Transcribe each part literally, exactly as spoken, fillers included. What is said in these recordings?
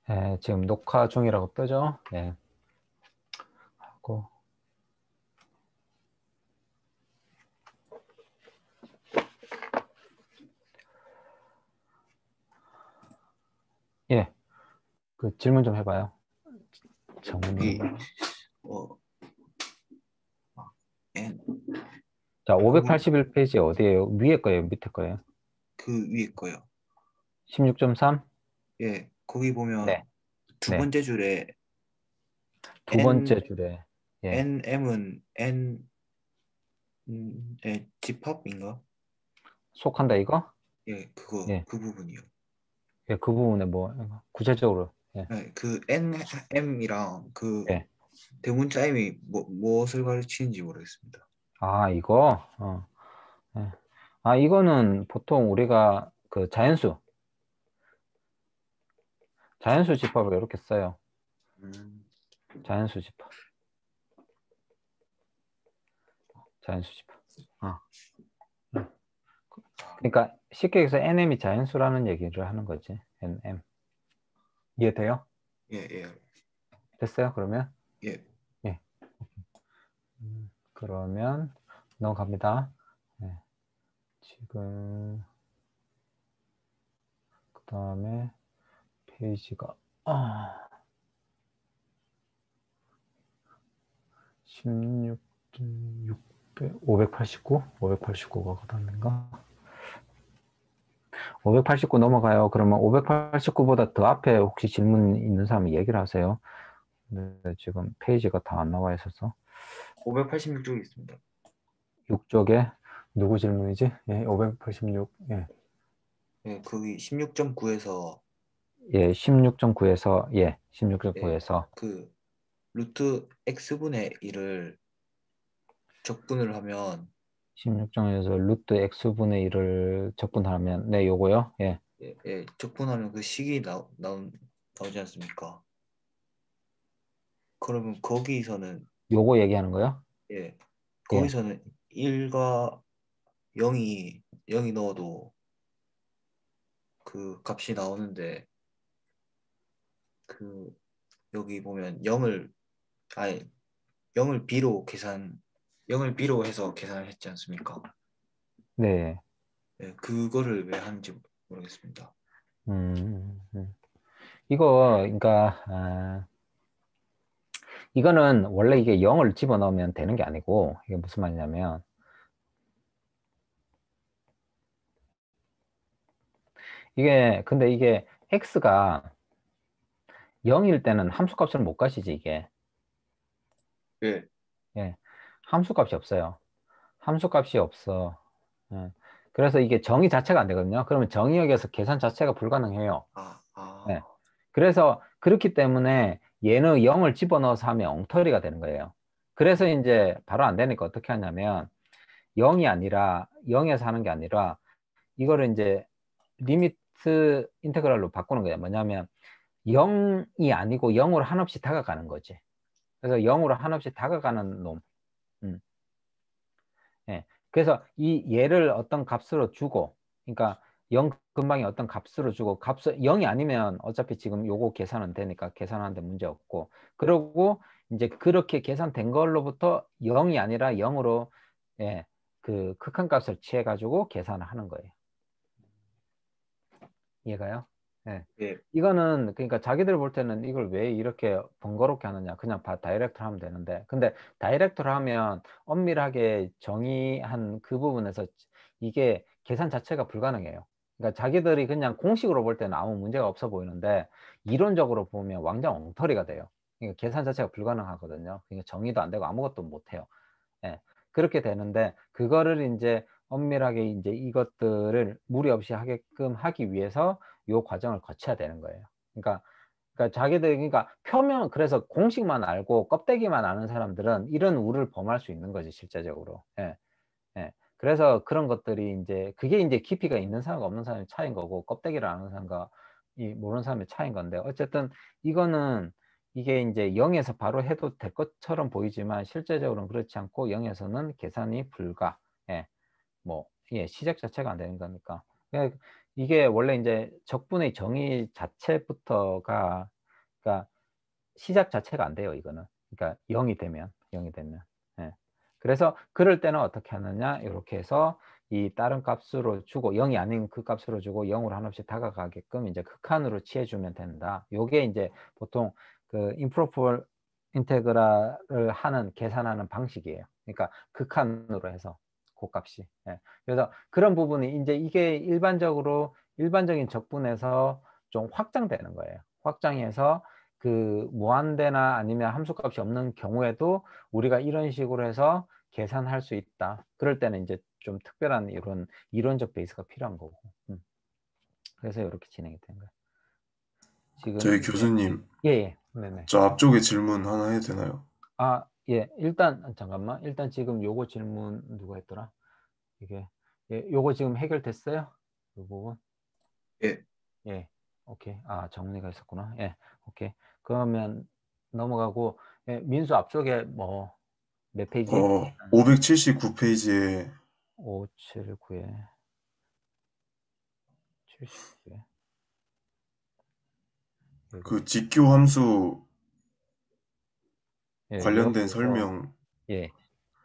예, 지금 녹화 중이라고 뜨죠? 예. 하고. 예. 그 질문 좀 해봐요. 여기 정훈님. 어 N 자, 부분 오백팔십일 페이지 어디에요? 위에 거예요? 밑에 거예요? 그 위에 거요. 십육 점 삼? 예, 거기 보면 네. 두 네. 번째 줄에 두 N 번째 줄에. 예. NM은 N의 집합인가? 속한다, 이거? 예, 그거 예. 그 부분이요. 예, 그 부분에 뭐, 구체적으로. 예. 예, 그 엔엠이랑 그 예. 대문자 M이 뭐, 무엇을 가르치는지 모르겠습니다. 아, 이거? 어. 예. 아, 이거는 보통 우리가 그 자연수, 자연수 집합을 이렇게 써요. 음, 자연수 집합. 자연수 집합. 어. 그러니까 쉽게 얘기해서 엔엠이 자연수라는 얘기를 하는 거지. 엔엠. 이해돼요? 예, 예, 됐어요? 그러면? 예. 예. 음, 그러면 넘어갑니다. 네. 지금 그 다음에 페이지가 아, 십육, 육백, 오백팔십구? 오백팔십구가 그 다음인가? 오백팔십구 넘어가요. 그러면 오백팔십구보다 더 앞에 혹시 질문 있는 사람이 얘기를 하세요. 네, 지금 페이지가 다 안 나와 있어서. 오백팔십육 쪽에 있습니다. 육 쪽에 누구 질문이지? 예, 오백팔십육. 예. 예, 거기 십육 점 구에서 예, 십육 점 구에서 예, 예, 십육 점 구에서 그 루트 x분의 일을 적분을 하면 십육 점에서 루트 x분의 일을 적분하면 네, 요거요. 예. 예, 예, 적분하면 그 식이 나, 나온, 나오지 않습니까? 그러면 거기서는 요거 얘기하는 거요? 예, 예. 거기서는 일과 영이 영이 넣어도 그 값이 나오는데 그 여기 보면 영을 아니 영을 b로 계산 영을 b로 해서 계산을 했지 않습니까? 네. 예, 그거를 왜 하는지 모르겠습니다. 음, 음. 이거 그러니까 아, 이거는 원래 이게 영을 집어넣으면 되는 게 아니고 이게 무슨 말이냐면 이게 근데 이게 x가 영일 때는 함수값을 못 가시지 이게. 예. 예. 함수값이 없어요. 함수값이 없어. 예. 그래서 이게 정의 자체가 안 되거든요. 그러면 정의역에서 계산 자체가 불가능해요. 아, 예. 아, 그래서 그렇기 때문에 얘는 영을 집어넣어서 하면 엉터리가 되는 거예요. 그래서 이제 바로 안 되니까 어떻게 하냐면 영이 아니라 영에서 하는 게 아니라 이거를 이제 리미트 인테그랄로 바꾸는 거예요. 뭐냐면 영이 아니고 영으로 한없이 다가가는 거지. 그래서 영으로 한없이 다가가는 놈. 음. 예. 그래서 이 얘를 어떤 값으로 주고, 그러니까 영 근방에 어떤 값으로 주고, 값을 영이 아니면 어차피 지금 요거 계산은 되니까 계산하는데 문제 없고, 그러고 이제 그렇게 계산된 걸로부터 영이 아니라 영으로 예, 그 극한값을 취해 가지고 계산을 하는 거예요. 이해가요? 예. 예. 이거는 그러니까 자기들 볼 때는 이걸 왜 이렇게 번거롭게 하느냐 그냥 바, 다이렉트로 하면 되는데 근데 다이렉트로 하면 엄밀하게 정의한 그 부분에서 이게 계산 자체가 불가능해요. 그러니까 자기들이 그냥 공식으로 볼 때는 아무 문제가 없어 보이는데 이론적으로 보면 완전 엉터리가 돼요. 그러니까 계산 자체가 불가능하거든요. 그러니까 정의도 안 되고 아무것도 못 해요. 예. 그렇게 되는데 그거를 이제 엄밀하게 이제 이것들을 무리 없이 하게끔 하기 위해서 요 과정을 거쳐야 되는 거예요. 그러니까 그러니까 자기들 그러니까 표면 그래서 공식만 알고 껍데기만 아는 사람들은 이런 우를 범할 수 있는 거지 실제적으로. 예. 예. 그래서 그런 것들이 이제 그게 이제 깊이가 있는 사람과 없는 사람의 차이인 거고 껍데기를 아는 사람과 이 모르는 사람의 차이인 건데 어쨌든 이거는 이게 이제 영에서 바로 해도 될 것처럼 보이지만 실제적으로는 그렇지 않고 영에서는 계산이 불가. 예. 뭐, 예, 시작 자체가 안 되는 거니까. 그러니까 이게 원래 이제 적분의 정의 자체부터가 그러니까 시작 자체가 안 돼요, 이거는. 그러니까 영이 되면, 영이 되면. 예. 그래서 그럴 때는 어떻게 하느냐, 이렇게 해서 이 다른 값으로 주고, 영이 아닌 그 값으로 주고 영으로 하나씩 다가가게끔 이제 극한으로 취해주면 된다. 요게 이제 보통 그 임프로पर 인테그랄을 하는, 계산하는 방식이에요. 그러니까 극한으로 해서 그 값이. 예. 그래서 그런 부분이 이제 이게 일반적으로, 일반적인 적분에서 좀 확장되는 거예요. 확장해서 그 무한대나 아니면 함수값이 없는 경우에도 우리가 이런 식으로 해서 계산할 수 있다. 그럴 때는 이제 좀 특별한 이런 이론적 베이스가 필요한 거고. 음. 그래서 이렇게 진행이 된 거예요. 지금 저희 이게 교수님, 예, 예. 네네. 저 앞쪽에 질문 하나 해도 되나요? 아, 예. 일단 잠깐만. 일단 지금 요거 질문 누가 했더라? 이게 예, 요거 지금 해결됐어요? 요 부분? 예. 예. 오케이. 아, 정리가 있었구나. 예. 오케이. 그러면 넘어가고, 예, 민수 앞쪽에 뭐 몇 페이지? 어, 오백칠십구 페이지에 오, 칠, 구에 칠십구에 그 직교 함수 예, 관련된 여기서 설명에서 예,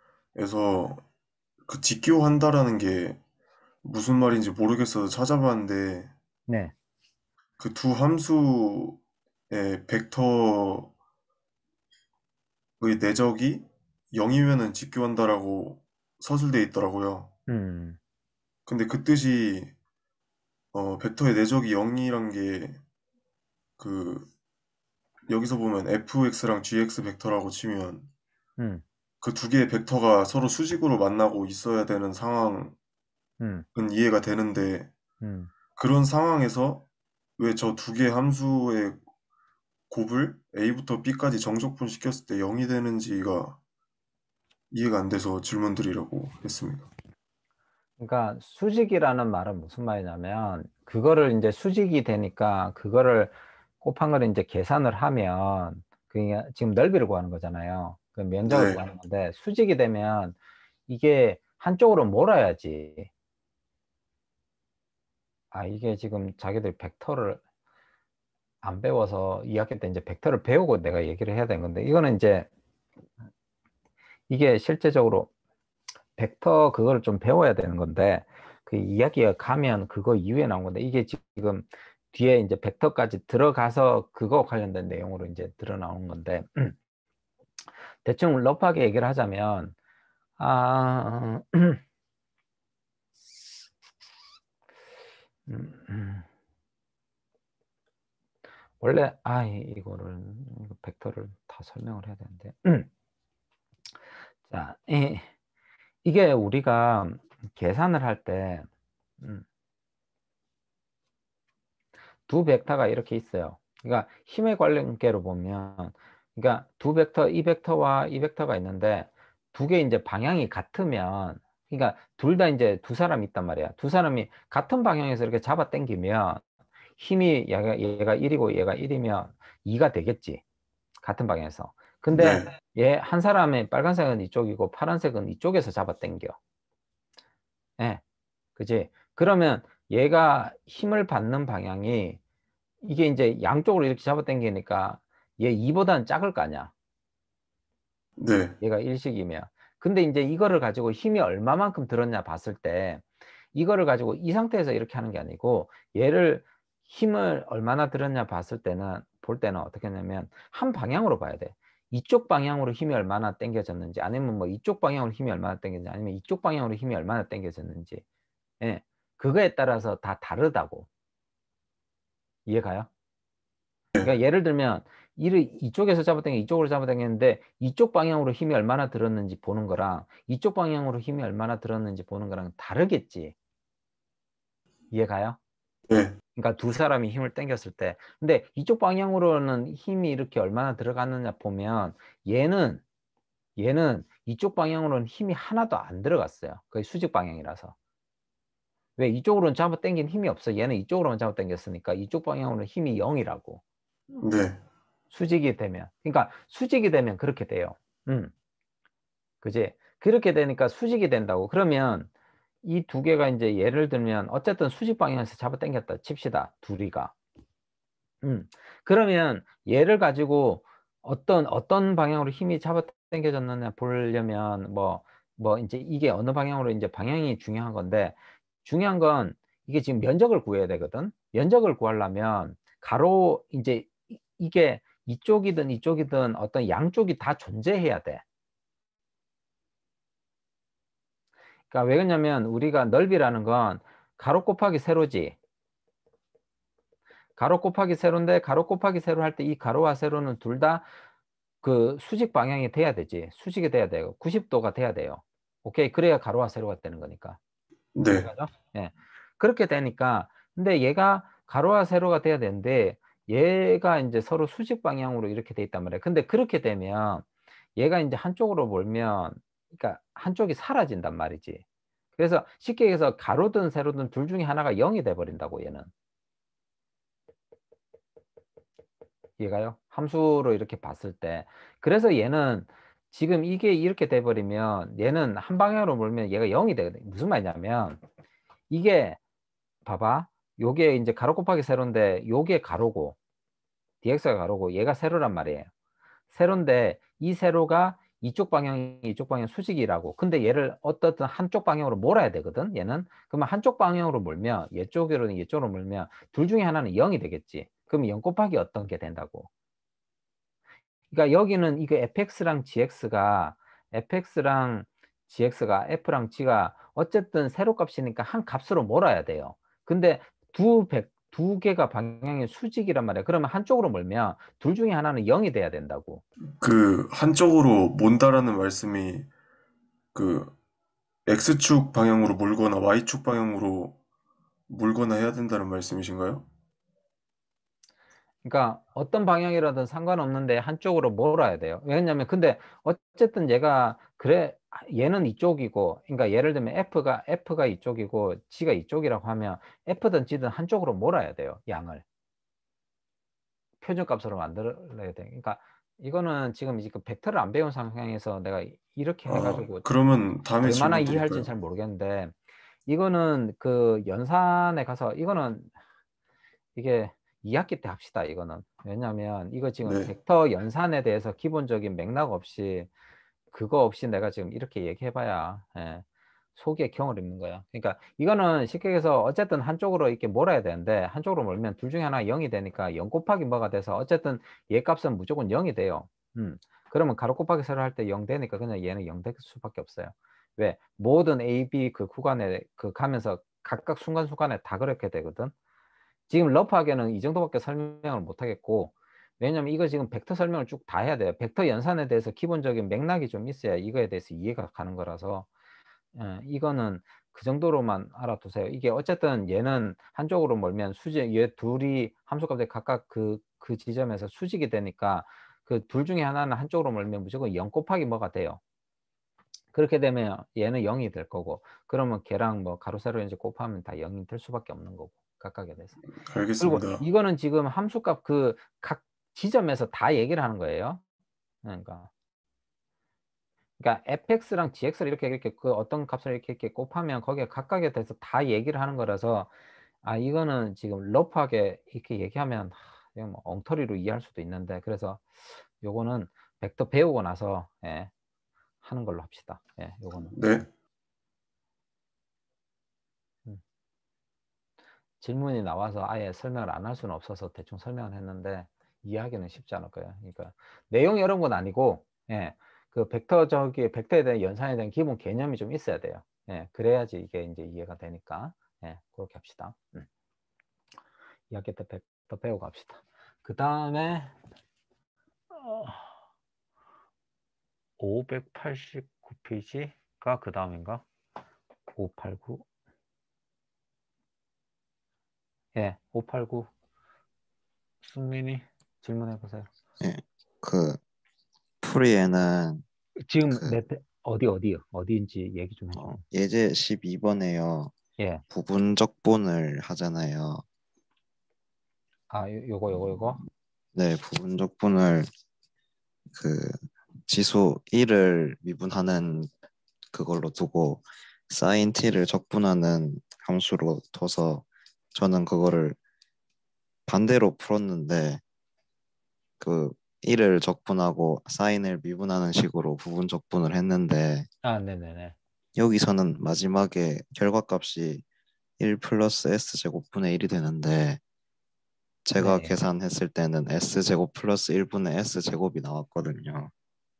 그 직교한다라는 게 무슨 말인지 모르겠어서 찾아봤는데 네, 그 두 함수의 벡터의 내적이 영이면은 직교한다라고 서술돼 있더라고요. 음, 근데 그 뜻이 어, 벡터의 내적이 영이란 게 그 여기서 보면 fx랑 gx 벡터라고 치면 음, 그 두 개의 벡터가 서로 수직으로 만나고 있어야 되는 상황은 음, 이해가 되는데 음. 그런 상황에서 왜 저 두 개의 함수의 곱을 a부터 b까지 정적분 시켰을 때 영이 되는지가 이해가 안 돼서 질문 드리려고 했습니다. 그러니까 수직이라는 말은 무슨 말이냐면 그거를 이제 수직이 되니까 그거를 곱한 거를 이제 계산을 하면 그게 지금 넓이를 구하는 거잖아요. 그 면적을 네, 구하는 건데 수직이 되면 이게 한쪽으로 몰아야지. 아, 이게 지금 자기들 벡터를 안 배워서 이 학기 때 이제 벡터를 배우고 내가 얘기를 해야 되는 건데 이거는 이제 이게 실제적으로 벡터 그거를 좀 배워야 되는 건데 그 이야기가 가면 그거 이후에 나온 건데 이게 지금 뒤에 이제 벡터까지 들어가서 그거 관련된 내용으로 이제 드러나온 건데 대충 러프하게 얘기를 하자면 아 음, 음. 원래 아 이거를 이거 벡터를 다 설명을 해야 되는데 자 이, 이게 우리가 계산을 할때 음, 두 벡터가 이렇게 있어요. 그러니까 힘의 관계로 보면, 그러니까 두 벡터, 이 벡터와 이 벡터가 있는데 두 개 이제 방향이 같으면, 그러니까 둘 다 이제 두 사람이 있단 말이야. 두 사람이 같은 방향에서 이렇게 잡아 당기면 힘이 얘가, 얘가 일이고 얘가 일이면 이가 되겠지. 같은 방향에서. 근데 네, 얘 한 사람의 빨간색은 이쪽이고 파란색은 이쪽에서 잡아 당겨. 예, 그지? 그러면 얘가 힘을 받는 방향이 이게 이제 양쪽으로 이렇게 잡아당기니까 얘 이보다는 작을 거 아니야. 네, 얘가 일식이면. 근데 이제 이거를 가지고 힘이 얼마만큼 들었냐 봤을 때 이거를 가지고 이 상태에서 이렇게 하는 게 아니고 얘를 힘을 얼마나 들었냐 봤을 때는 볼 때는 어떻게 하냐면 한 방향으로 봐야 돼. 이쪽 방향으로 힘이 얼마나 당겨졌는지 아니면 뭐 이쪽 방향으로 힘이 얼마나 당겨졌는지 아니면 이쪽 방향으로 힘이 얼마나 당겨졌는지 예. 그거에 따라서 다 다르다고. 이해가요? 그러니까 예를 들면 이를 이쪽에서 잡아당겨 이쪽으로 잡아당겼는데 이쪽 방향으로 힘이 얼마나 들었는지 보는 거랑 이쪽 방향으로 힘이 얼마나 들었는지 보는 거랑 다르겠지. 이해가요? 네, 그러니까 두 사람이 힘을 당겼을 때 근데 이쪽 방향으로는 힘이 이렇게 얼마나 들어갔느냐 보면 얘는 얘는 이쪽 방향으로는 힘이 하나도 안 들어갔어요. 거의 수직 방향이라서. 왜 이쪽으로는 잡아당긴 힘이 없어. 얘는 이쪽으로만 잡아당겼으니까 이쪽 방향으로는 힘이 영이라고. 네, 수직이 되면. 그러니까 수직이 되면 그렇게 돼요. 음, 그지? 그렇게 되니까 수직이 된다고. 그러면 이 두 개가 이제 예를 들면 어쨌든 수직 방향에서 잡아당겼다 칩시다. 둘이가. 음. 그러면 얘를 가지고 어떤 어떤 방향으로 힘이 잡아당겨졌느냐 보려면 뭐 뭐 이제 이게 어느 방향으로 이제 방향이 중요한 건데 중요한 건 이게 지금 면적을 구해야 되거든. 면적을 구하려면 가로 이제 이- 이게 이쪽이든 이쪽이든 어떤 양쪽이 다 존재해야 돼. 그러니까 왜 그러냐면 우리가 넓이라는 건 가로 곱하기 세로지. 가로 곱하기 세로인데 가로 곱하기 세로 할 때 이 가로와 세로는 둘 다 그 수직 방향이 돼야 되지. 수직이 돼야 돼요. 구십 도가 돼야 돼요. 오케이. 그래야 가로와 세로가 되는 거니까. 네. 이해가죠? 예. 그렇게 되니까 근데 얘가 가로와 세로가 돼야 되는데 얘가 이제 서로 수직 방향으로 이렇게 돼 있단 말이에요. 근데 그렇게 되면 얘가 이제 한쪽으로 몰면 그러니까 한쪽이 사라진단 말이지. 그래서 쉽게 얘기해서 가로든 세로든 둘 중에 하나가 영이 돼 버린다고 얘는. 이해가요? 함수로 이렇게 봤을 때. 그래서 얘는 지금 이게 이렇게 돼 버리면 얘는 한 방향으로 몰면 얘가 영이 되거든요. 무슨 말이냐면 이게 봐봐. 요게 이제 가로 곱하기 세로인데 요게 가로고 dx가 가로고 얘가 세로란 말이에요. 세로인데 이 세로가 이쪽 방향이 이쪽 방향 수직이라고. 근데 얘를 어떻든 한쪽 방향으로 몰아야 되거든. 얘는. 그러면 한쪽 방향으로 몰면 얘 쪽으로는 얘 쪽으로 몰면 둘 중에 하나는 영이 되겠지. 그럼 영 곱하기 어떤 게 된다고. 그러니까 여기는 이거 fx랑 gx가 fx랑 gx가 f랑 g가 어쨌든 세로 값이니까 한 값으로 몰아야 돼요. 근데 두, 백, 두 개가 방향이 수직이란 말이야. 그러면 한쪽으로 몰면 둘 중에 하나는 영이 돼야 된다고. 그 한쪽으로 몬다라는 말씀이 그 X축 방향으로 몰거나 Y축 방향으로 몰거나 해야 된다는 말씀이신가요? 그러니까 어떤 방향이라든 상관없는데 한쪽으로 몰아야 돼요. 왜냐면 근데 어쨌든 얘가 그래 얘는 이쪽이고 그러니까 예를 들면 F가 F가 이쪽이고 G가 이쪽이라고 하면 F든 G든 한쪽으로 몰아야 돼요. 양을. 표준값으로 만들어야 돼. 그러니까 이거는 지금 이제 그 벡터를 안 배운 상황에서 내가 이렇게 아, 해가지고 그러면 다음에 얼마나 질문 이해할지는 드릴까요? 잘 모르겠는데 이거는 그 연산에 가서 이거는 이게 이 학기 때 합시다. 이거는 왜냐하면 이거 지금 네, 벡터 연산에 대해서 기본적인 맥락 없이 그거 없이 내가 지금 이렇게 얘기해봐야 예, 속에 경을 입는 거야. 그러니까 이거는 쉽게 해서 어쨌든 한쪽으로 이렇게 몰아야 되는데 한쪽으로 몰면 둘 중에 하나 영이 되니까 영 곱하기 뭐가 돼서 어쨌든 얘 값은 무조건 영이 돼요. 음. 그러면 가로 곱하기 세로 할 때 영 되니까 그냥 얘는 영 될 수밖에 없어요. 왜? 모든 A, B 그 구간에 그 가면서 각각 순간순간에 다 그렇게 되거든. 지금 러프하게는 이 정도밖에 설명을 못 하겠고 왜냐면 이거 지금 벡터 설명을 쭉 다 해야 돼요. 벡터 연산에 대해서 기본적인 맥락이 좀 있어야 이거에 대해서 이해가 가는 거라서 예, 이거는 그 정도로만 알아두세요. 이게 어쨌든 얘는 한쪽으로 몰면 수직, 얘 둘이 함수값이 각각 그, 그 지점에서 수직이 되니까 그 둘 중에 하나는 한쪽으로 몰면 무조건 영 곱하기 뭐가 돼요. 그렇게 되면 얘는 영이 될 거고 그러면 걔랑 뭐 가로 세로 이제 곱하면 다 영이 될 수밖에 없는 거고 각각에 대해서. 그리고 알겠습니다. 이거는 지금 함수값 그 각 지점에서 다 얘기를 하는 거예요. 그러니까 그러니까 fx랑 gx를 이렇게 이렇게 그 어떤 값을 이렇게 이렇게 곱하면 거기에 각각에 대해서 다 얘기를 하는 거라서 아 이거는 지금 러프하게 이렇게 얘기하면 하, 이거 뭐 엉터리로 이해할 수도 있는데 그래서 요거는 벡터 배우고 나서 예, 하는 걸로 합시다. 예, 요거는 네, 음. 질문이 나와서 아예 설명을 안 할 수는 없어서 대충 설명을 했는데 이해하기는 쉽지 않을 거예요. 그러니까 내용이 어려운 건 아니고 예, 그 벡터 저기 벡터에 대한 연산에 대한 기본 개념이 좀 있어야 돼요. 예, 그래야지 이게 이제 이해가 되니까 예, 그렇게 합시다. 음. 이 학기 때 벡터 배우고 합시다. 그 다음에 오백팔십구 페이지가 그 다음인가? 오백팔십구 예, 오백팔십구 승민이 질문해 보세요. 예, 그 풀이에는 지금 그 내 어디 어디요? 어디인지 얘기 좀 해줘. 어, 예제 십이 번에요. 예. 부분적분을 하잖아요. 아, 요- 요거 요거 요거. 네, 부분적분을 그 지수 일을 미분하는 그걸로 두고 사인 t를 적분하는 함수로 둬서 저는 그거를 반대로 풀었는데 그 일을 적분하고 사인을 미분하는 식으로 부분 적분을 했는데 아, 네네네. 여기서는 마지막에 결과값이 일 플러스 S제곱분의 일이 되는데 제가 네. 계산했을 때는 S제곱 플러스 일분의 S제곱이 나왔거든요.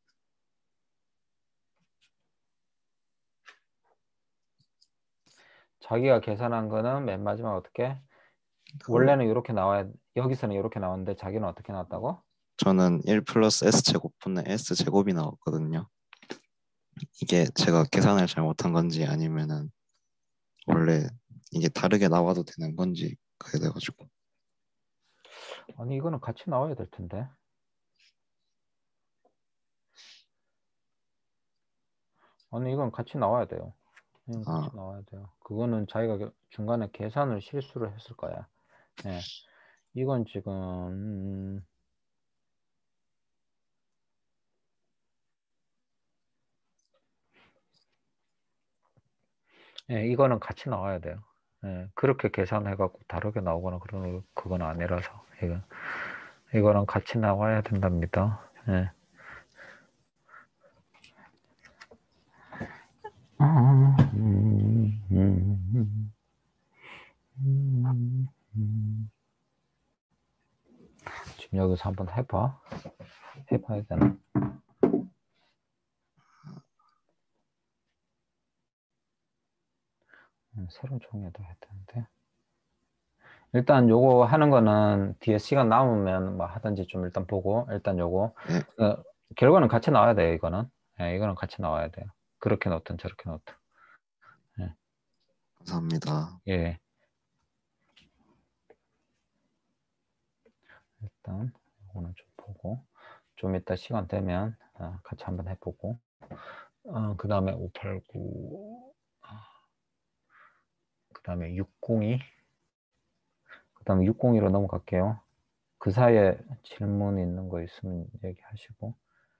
자기가 계산한 거는 맨 마지막 어떻게? 그걸 원래는 이렇게 나와야, 여기서는 이렇게 나왔는데 자기는 어떻게 나왔다고? 저는 일 플러스 S제곱분의 S제곱이 나왔거든요. 이게 제가 계산을 잘못한 건지 아니면은 원래 이게 다르게 나와도 되는 건지 그래 돼가지고 아니, 이거는 같이 나와야 될 텐데. 아니, 이건 같이 나와야 돼요. 이건 같이 아, 나와야 돼요. 그거는 자기가 겨- 중간에 계산을 실수를 했을 거야. 예. 이건 지금, 음, 예, 이거는 같이 나와야 돼요. 예, 그렇게 계산해갖고 다르게 나오거나 그런 그건 아니라서 이거 이거는 같이 나와야 된답니다. 예. 지금 여기서 한번 해봐. 해봐야 되나? 음, 새로운 종이에다 해야 되는데. 일단 요거 하는 거는 뒤에 시간 남으면 뭐 하든지 좀 일단 보고 일단 요거 네, 어, 결과는 같이 나와야 돼요. 이거는 예, 이거는 같이 나와야 돼요. 그렇게 놓든 저렇게 놓든 예. 감사합니다. 예. 일단 요거는 좀 보고 좀 이따 시간 되면 어, 같이 한번 해보고 어, 그 다음에 오팔구 그 다음에 육공이 그 다음에 육공이로 넘어갈게요. 그 사이에 질문 있는 거 있으면 얘기하시고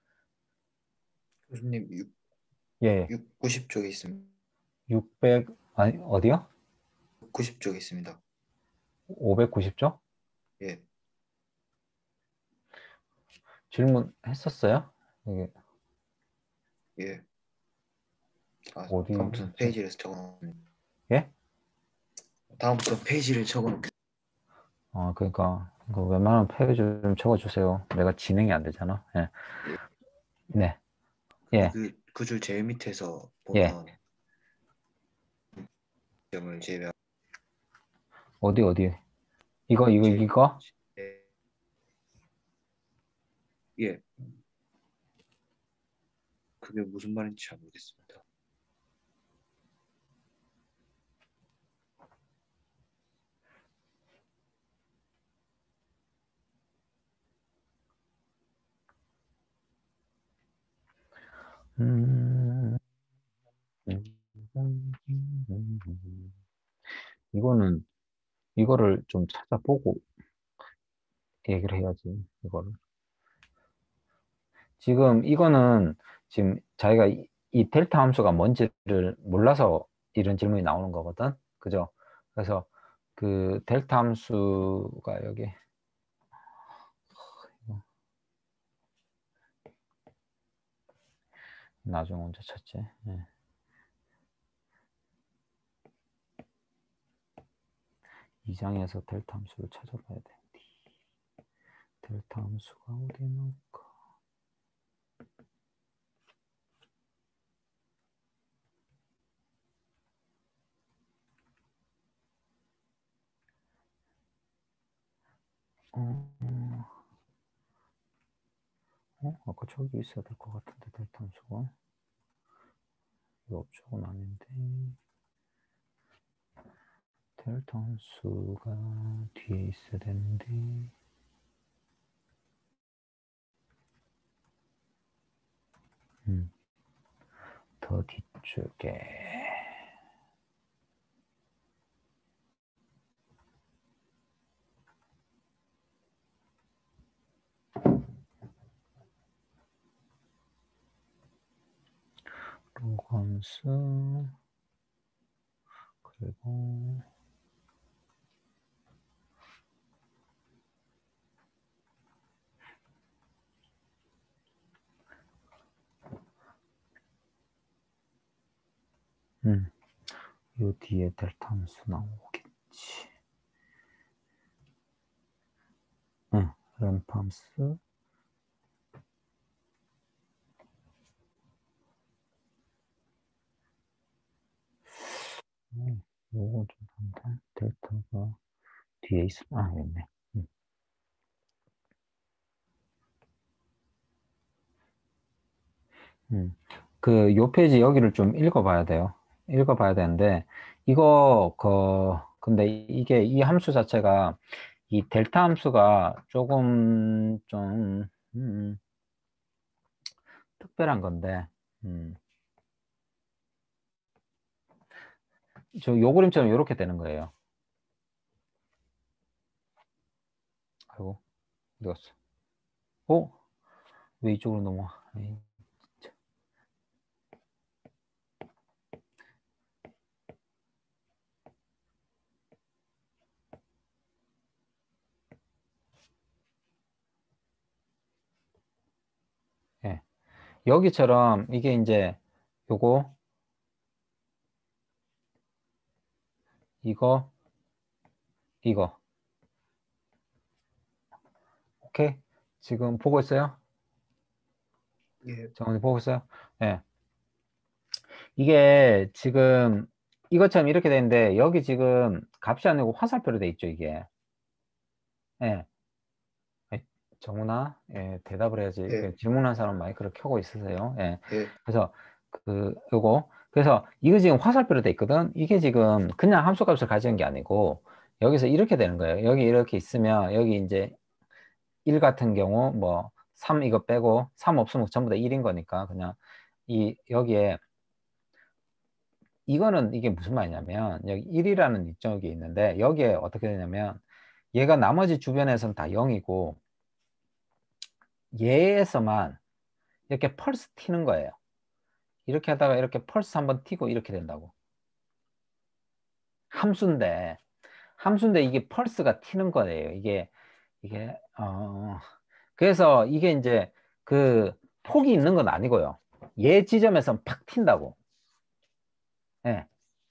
교수님 육, 예, 구십 쪽에 있습니다. 육백 아니 어디요? 구십 쪽에 있습니다. 오백구십 조? 예, 질문 했었어요? 이게 예. 아, 어디 다음부터는 있지? 페이지를 적어. 예? 다음부터 페이지를 적어 놓겠습니다. 어, 그러니까 그 웬만하면 페이지 좀 적어주세요. 내가 진행이 안 되잖아. 예. 네, 예, 그 그 줄 제일 밑에서 예. 보면 점을 제외 어디 어디? 이거 이거 제일 이거? 예, 그게 무슨 말인지 잘 모르겠습니다. 음, 이거는 이거를 좀 찾아보고 얘기를 해야지. 이거를 지금 이거는 지금 자기가 이, 이 델타 함수가 뭔지를 몰라서 이런 질문이 나오는 거거든. 그죠? 그래서 그 델타 함수가 여기 나중에 언제 찾지? 예. 이 장에서 델타 함수를 찾아봐야 돼. 델타 함수가 어디 있는가? 어, 어, 어, 아까 저기 있어야 될 것 같은데 델타 함수가 이거 업적은 아닌데 델타 함수가 뒤에 있어야 되는데 음, 더 뒤쪽에 로그 함수 그리고 요 뒤에 델타 함수 나오겠지. 응, 램프 함수. 음, 요거 좀 한데 델타가 뒤에 있어. 아, 여기 있네. 음. 음. 그, 요 페이지 여기를 좀 읽어봐야 돼요. 읽어봐야 되는데, 이거, 그, 근데 이게, 이 함수 자체가, 이 델타 함수가 조금, 좀, 음, 특별한 건데, 음, 저 요 그림처럼 요렇게 되는 거예요. 아이고, 어디 갔어? 어? 왜 이쪽으로 넘어와? 에이, 진짜. 예. 여기처럼 이게 이제 요거, 이거, 이거. 오케이? 지금 보고 있어요? 예. 정원이 보고 있어요? 예. 이게 지금 이것처럼 이렇게 되는데 여기 지금 값이 아니고 화살표로 돼 있죠, 이게. 예. 예, 정훈아, 예, 대답을 해야지. 예. 그 질문한 사람 마이크를 켜고 있으세요. 예. 예. 그래서 그 요거 그래서 이거 지금 화살표로 돼 있거든. 이게 지금 그냥 함수값을 가지는 게 아니고 여기서 이렇게 되는 거예요. 여기 이렇게 있으면 여기 이제 일 같은 경우 뭐 삼 이거 빼고 삼 없으면 전부 다 일인 거니까 그냥 이 여기에 이거는 이게 무슨 말이냐면 여기 일이라는 입장이 있는데 여기에 어떻게 되냐면 얘가 나머지 주변에서는 다 영이고 얘에서만 이렇게 펄스 튀는 거예요. 이렇게 하다가 이렇게 펄스 한번 튀고 이렇게 된다고. 함수인데 함수인데 이게 펄스가 튀는 거예요. 이게 이게 어 그래서 이게 이제 그 폭이 있는 건 아니고요. 얘 지점에서 팍 튄다고. 예.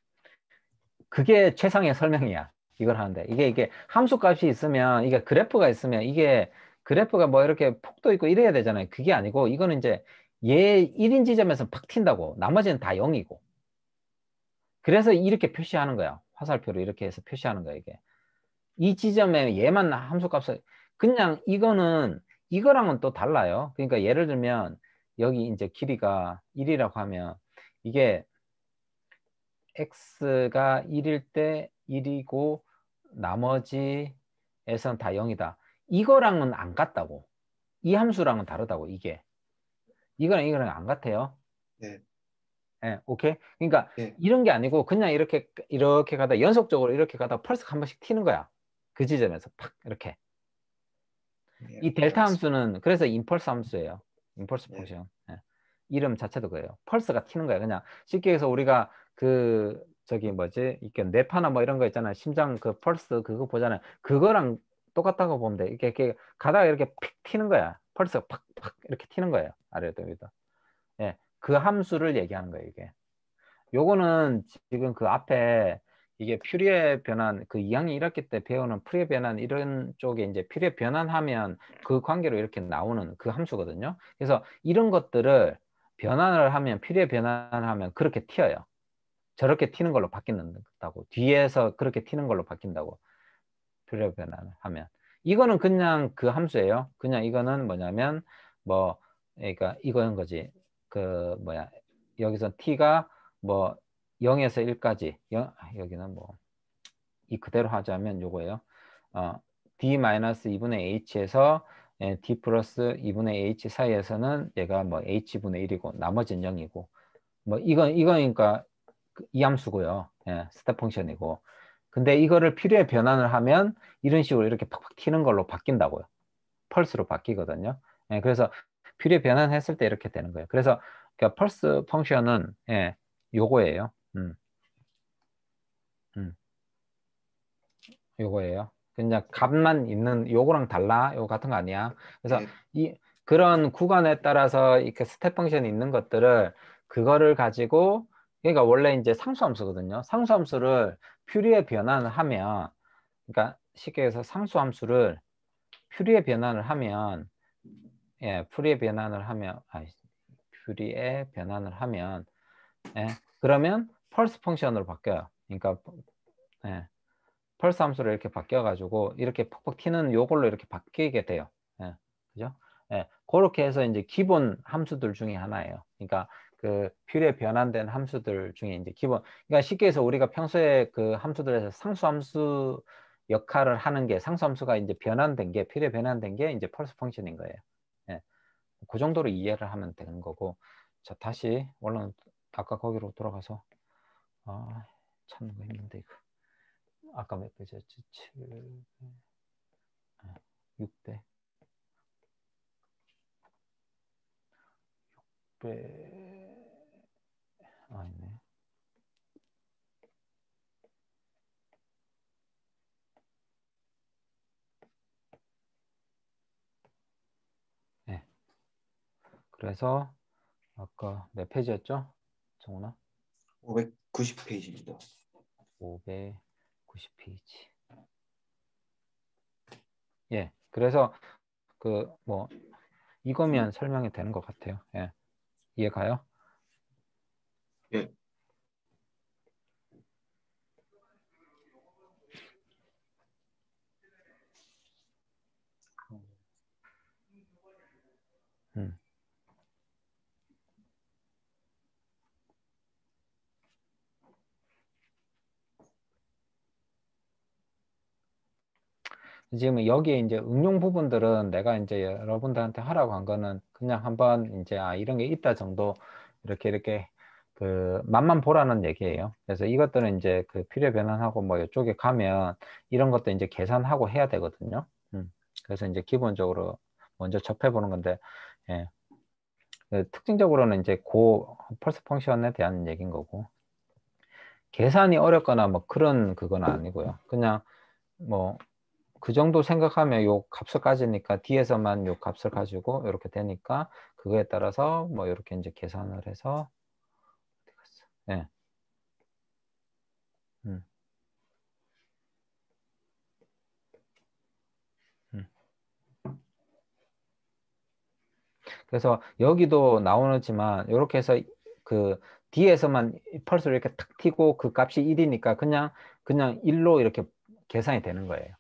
그게 최상의 설명이야. 이걸 하는데. 이게, 이게 함수 값이 있으면, 이게 그래프가 있으면, 이게 그래프가 뭐 이렇게 폭도 있고 이래야 되잖아요. 그게 아니고, 이거는 이제 얘 일 인 지점에서 팍 튄다고. 나머지는 다 영이고. 그래서 이렇게 표시하는 거야. 화살표로 이렇게 해서 표시하는 거야, 이게. 이 지점에 얘만 함수 값을, 그냥 이거는, 이거랑은 또 달라요. 그러니까 예를 들면, 여기 이제 길이가 일이라고 하면, 이게 x가 일일 때 일이고 나머지에선 다 영이다. 이거랑은 안 같다고. 이 함수랑은 다르다고, 이게. 이거랑 이거랑 안 같아요. 예. 예, 오케이? 그러니까 예. 이런 게 아니고 그냥 이렇게 이렇게 가다 연속적으로 이렇게 가다 펄스 한 번씩 튀는 거야. 그 지점에서 팍 이렇게. 예. 이 델타 알겠습니다. 함수는 그래서 임펄스 함수예요. 임펄스 예. 펑션. 예. 이름 자체도 그래요. 펄스가 튀는 거야. 그냥 쉽게 해서 우리가 그 저기 뭐지 이렇게 뇌파나 뭐 이런 거 있잖아요. 심장 그 펄스 그거 보잖아요. 그거랑 똑같다고 보면 돼. 이렇게, 이렇게 가다가 이렇게 픽 튀는 거야. 펄스가 팍팍 이렇게 튀는 거예요. 아래도 위도. 예. 그 함수를 얘기하는 거예요. 이게. 요거는 지금 그 앞에 이게 퓨리에 변환 그 이 학년 일 학기 때 배우는 퓨리에 변환 이런 쪽에 이제 퓨리에 변환하면 그 관계로 이렇게 나오는 그 함수거든요. 그래서 이런 것들을 변환을 하면 퓨리에 변환하면 그렇게 튀어요. 저렇게 튀는 걸로 바뀐다고. 뒤에서 그렇게 튀는 걸로 바뀐다고. 퓨리에 변환을 하면. 이거는 그냥 그 함수예요. 그냥 이거는 뭐냐면 뭐 그러니까 이거인 거지. 그 뭐야 여기서 t가 뭐 영에서 일까지 영, 여기는 뭐 이 그대로 하자면 요거예요. 어, d-이분의 h에서 d 플러스 이분의 h 사이에서는 얘가 뭐 h분의 일이고 나머지는 영이고 뭐 이건 이거니까 이 함수고요. 예, 스텝 펑션이고. 근데 이거를 필요에 변환을 하면 이런 식으로 이렇게 팍팍 튀는 걸로 바뀐다고요. 펄스로 바뀌거든요. 예, 그래서 필요에 변환했을 때 이렇게 되는 거예요. 그래서 그러니까 펄스 펑션은 예, 요거예요. 음, 음, 요거예요. 그냥 값만 있는 요거랑 달라. 요거 같은 거 아니야. 그래서 예. 이 그런 구간에 따라서 이렇게 스텝 펑션이 있는 것들을 그거를 가지고 그러니까 원래 이제 상수함수거든요. 상수함수를 퓨리에 변환을 하면, 그러니까 쉽게 해서 상수함수를 퓨리에 변환을 하면, 예, 퓨리에 변환을 하면, 아, 퓨리에 변환을 하면, 예, 그러면 펄스 펑션으로 바뀌어요. 그러니까, 예, 펄스 함수를 이렇게 바뀌어가지고 이렇게 퍽퍽 튀는 요걸로 이렇게 바뀌게 돼요. 예, 그죠? 예, 그렇게 해서 이제 기본 함수들 중에 하나예요. 그러니까 그 퓨리에 변환된 함수들 중에 이제 기본, 그러니까 쉽게 해서 우리가 평소에 그 함수들에서 상수함수 역할을 하는 게, 상수함수가 이제 변환된 게, 퓨리에 변환된 게 이제 펄스 펑션인 거예요. 예, 그 정도로 이해를 하면 되는 거고. 자, 다시 원래 아까 거기로 돌아가서, 아, 찾는 거 힘든데 이거. 아까 몇 배였지? 칠 배, 육 배, 육 배, 아니네. 네. 그래서 아까 몇 페이지였죠? 정훈아? 오백구십 페이지입니다. 오백구십 페이지. 예. 그래서 그 뭐 이거면 설명이 되는 것 같아요. 예. 이해 가요? 예. 음. 지금 여기에 이제 응용 부분들은 내가 이제 여러분들한테 하라고 한 거는 그냥 한번 이제 아 이런 게 있다 정도 이렇게 이렇게 그 맛만 보라는 얘기예요. 그래서 이것들은 이제 그 필요 변환하고 뭐 이쪽에 가면 이런 것도 이제 계산하고 해야 되거든요. 음. 그래서 이제 기본적으로 먼저 접해 보는 건데, 예. 그 특징적으로는 이제 고 펄스 펑션에 대한 얘기인 거고, 계산이 어렵거나 뭐 그런 그건 아니고요. 그냥 뭐 그 정도 생각하면 요 값을 가지니까 뒤에서만 요 값을 가지고 이렇게 되니까 그거에 따라서 뭐 이렇게 이제 계산을 해서 어디 갔어? 예. 음. 음. 그래서 여기도 나오지만 이렇게 해서 그 뒤에서만 펄스를 이렇게 탁 튀고 그 값이 일이니까 그냥 그냥 일로 이렇게 계산이 되는 거예요.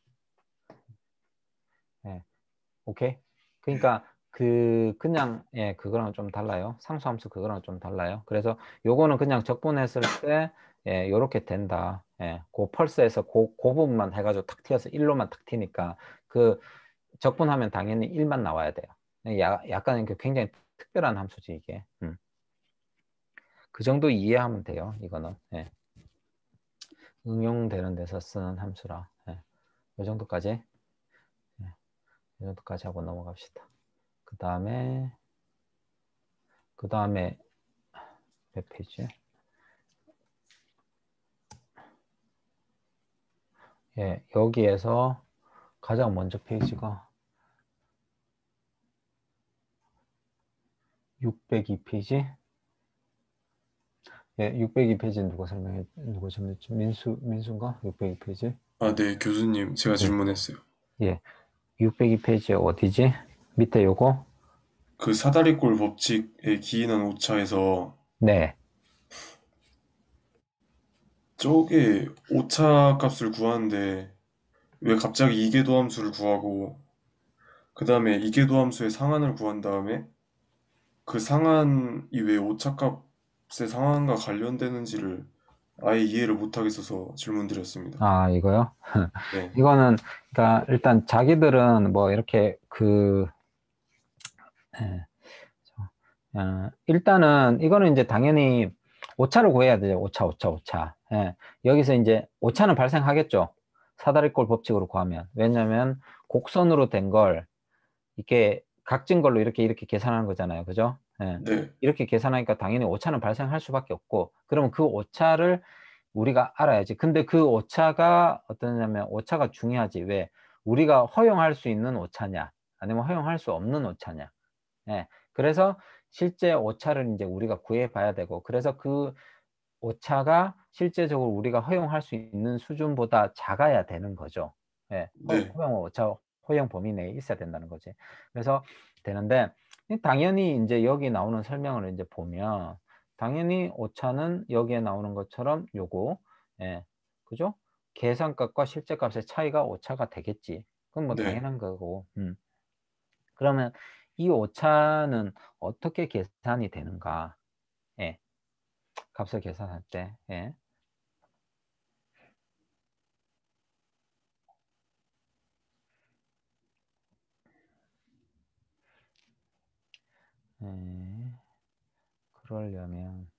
예. 오케이? 그러니까 그 그냥 예 그거랑 좀 달라요. 상수함수 그거랑 좀 달라요. 그래서 요거는 그냥 적분했을 때 예, 요렇게 된다. 예, 그 펄스에서 그, 그 부분만 해가지고 탁 튀어서 일로만 탁 튀니까 그 적분하면 당연히 일만 나와야 돼요. 야, 약간 그 굉장히 특별한 함수지 이게. 음. 그 정도 이해하면 돼요. 이거는 예. 응용되는 데서 쓰는 함수라. 예. 이 정도까지 예. 이 정도까지 하고 넘어갑시다. 그 다음에 그 다음에 몇 페이지? 예, 여기에서 가장 먼저 페이지가 육백이 페이지. 예, 육백이 페이지는 누가 설명해, 누가 설명했지? 민수, 민수인가? 육백이 페이지. 아, 네, 교수님, 제가 예, 질문했어요. 예, 육백이 페이지 어디지? 밑에 요거? 그 사다리꼴 법칙에 기인한 오차에서 네, 저게 오차 값을 구하는데 왜 갑자기 이계도 함수를 구하고 그 다음에 이계도 함수의 상한을 구한 다음에 그 상한이 왜 오차 값의 상한과 관련되는지를 아예 이해를 못하겠어서 질문드렸습니다. 아, 이거요? 네, 이거는, 그러니까 일단 자기들은 뭐 이렇게 그, 예, 어, 일단은 이거는 이제 당연히 오차를 구해야 돼요. 오차, 오차, 오차. 예. 여기서 이제 오차는 발생하겠죠. 사다리꼴 법칙으로 구하면. 왜냐면 곡선으로 된 걸 이렇게 각진 걸로 이렇게 이렇게 계산하는 거잖아요. 그죠? 예. 네, 이렇게 계산하니까 당연히 오차는 발생할 수밖에 없고, 그러면 그 오차를 우리가 알아야지. 근데 그 오차가 어떠냐면 오차가 중요하지. 왜? 우리가 허용할 수 있는 오차냐, 아니면 허용할 수 없는 오차냐. 예. 그래서 실제 오차를 이제 우리가 구해 봐야 되고, 그래서 그 오차가 실제적으로 우리가 허용할 수 있는 수준보다 작아야 되는 거죠. 예, 네. 허용 오차 허용 범위 내에 있어야 된다는 거지. 그래서 되는데 당연히 이제 여기 나오는 설명을 이제 보면 당연히 오차는 여기에 나오는 것처럼 요거, 예, 그죠? 계산값과 실제값의 차이가 오차가 되겠지. 그건 뭐 네. 당연한 거고. 음. 그러면 이 오차는 어떻게 계산이 되는가? 예, 값을 계산할 때, 예. 예, 그러려면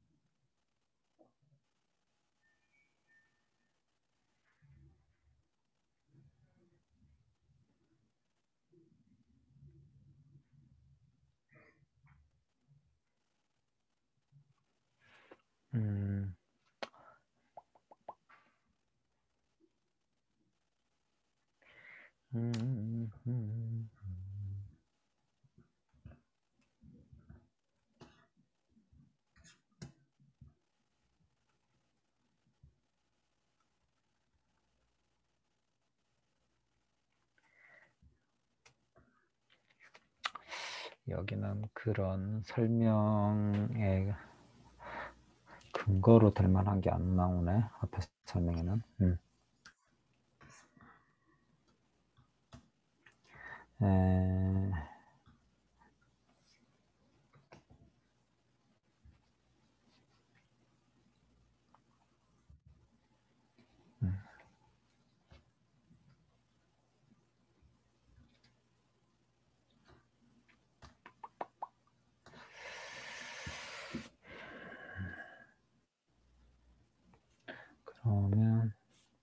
음, 음, 음, 음. 여기는 그런 설명에 근거로 될 만한 게 안 나오네. 앞에 설명에는. 음. 에... 음. 그러면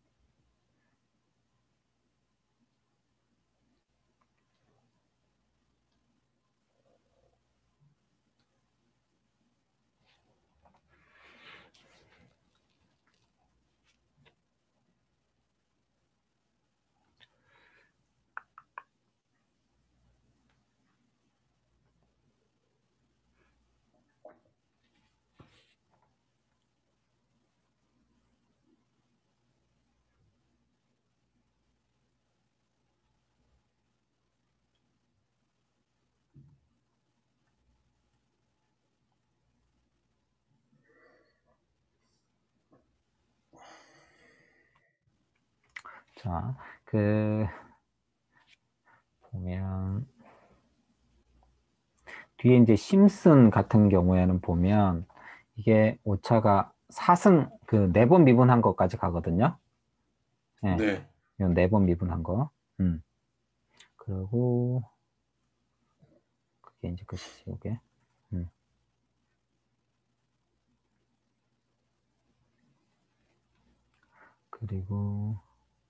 자, 그 보면 뒤에 이제 심슨 같은 경우에는 보면 이게 오차가 사승 그 네 번 미분한 것까지 가거든요. 예. 네. 이건 네 번 미분한 거. 음. 그리고 그게 이제 끝이지, 이게. 음. 그리고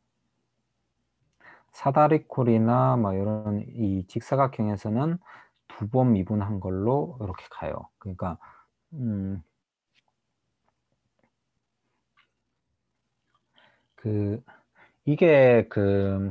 사다리꼴이나 뭐 이런 이 직사각형에서는 두 번 미분한 걸로 이렇게 가요. 그러니까 음, 그 이게 그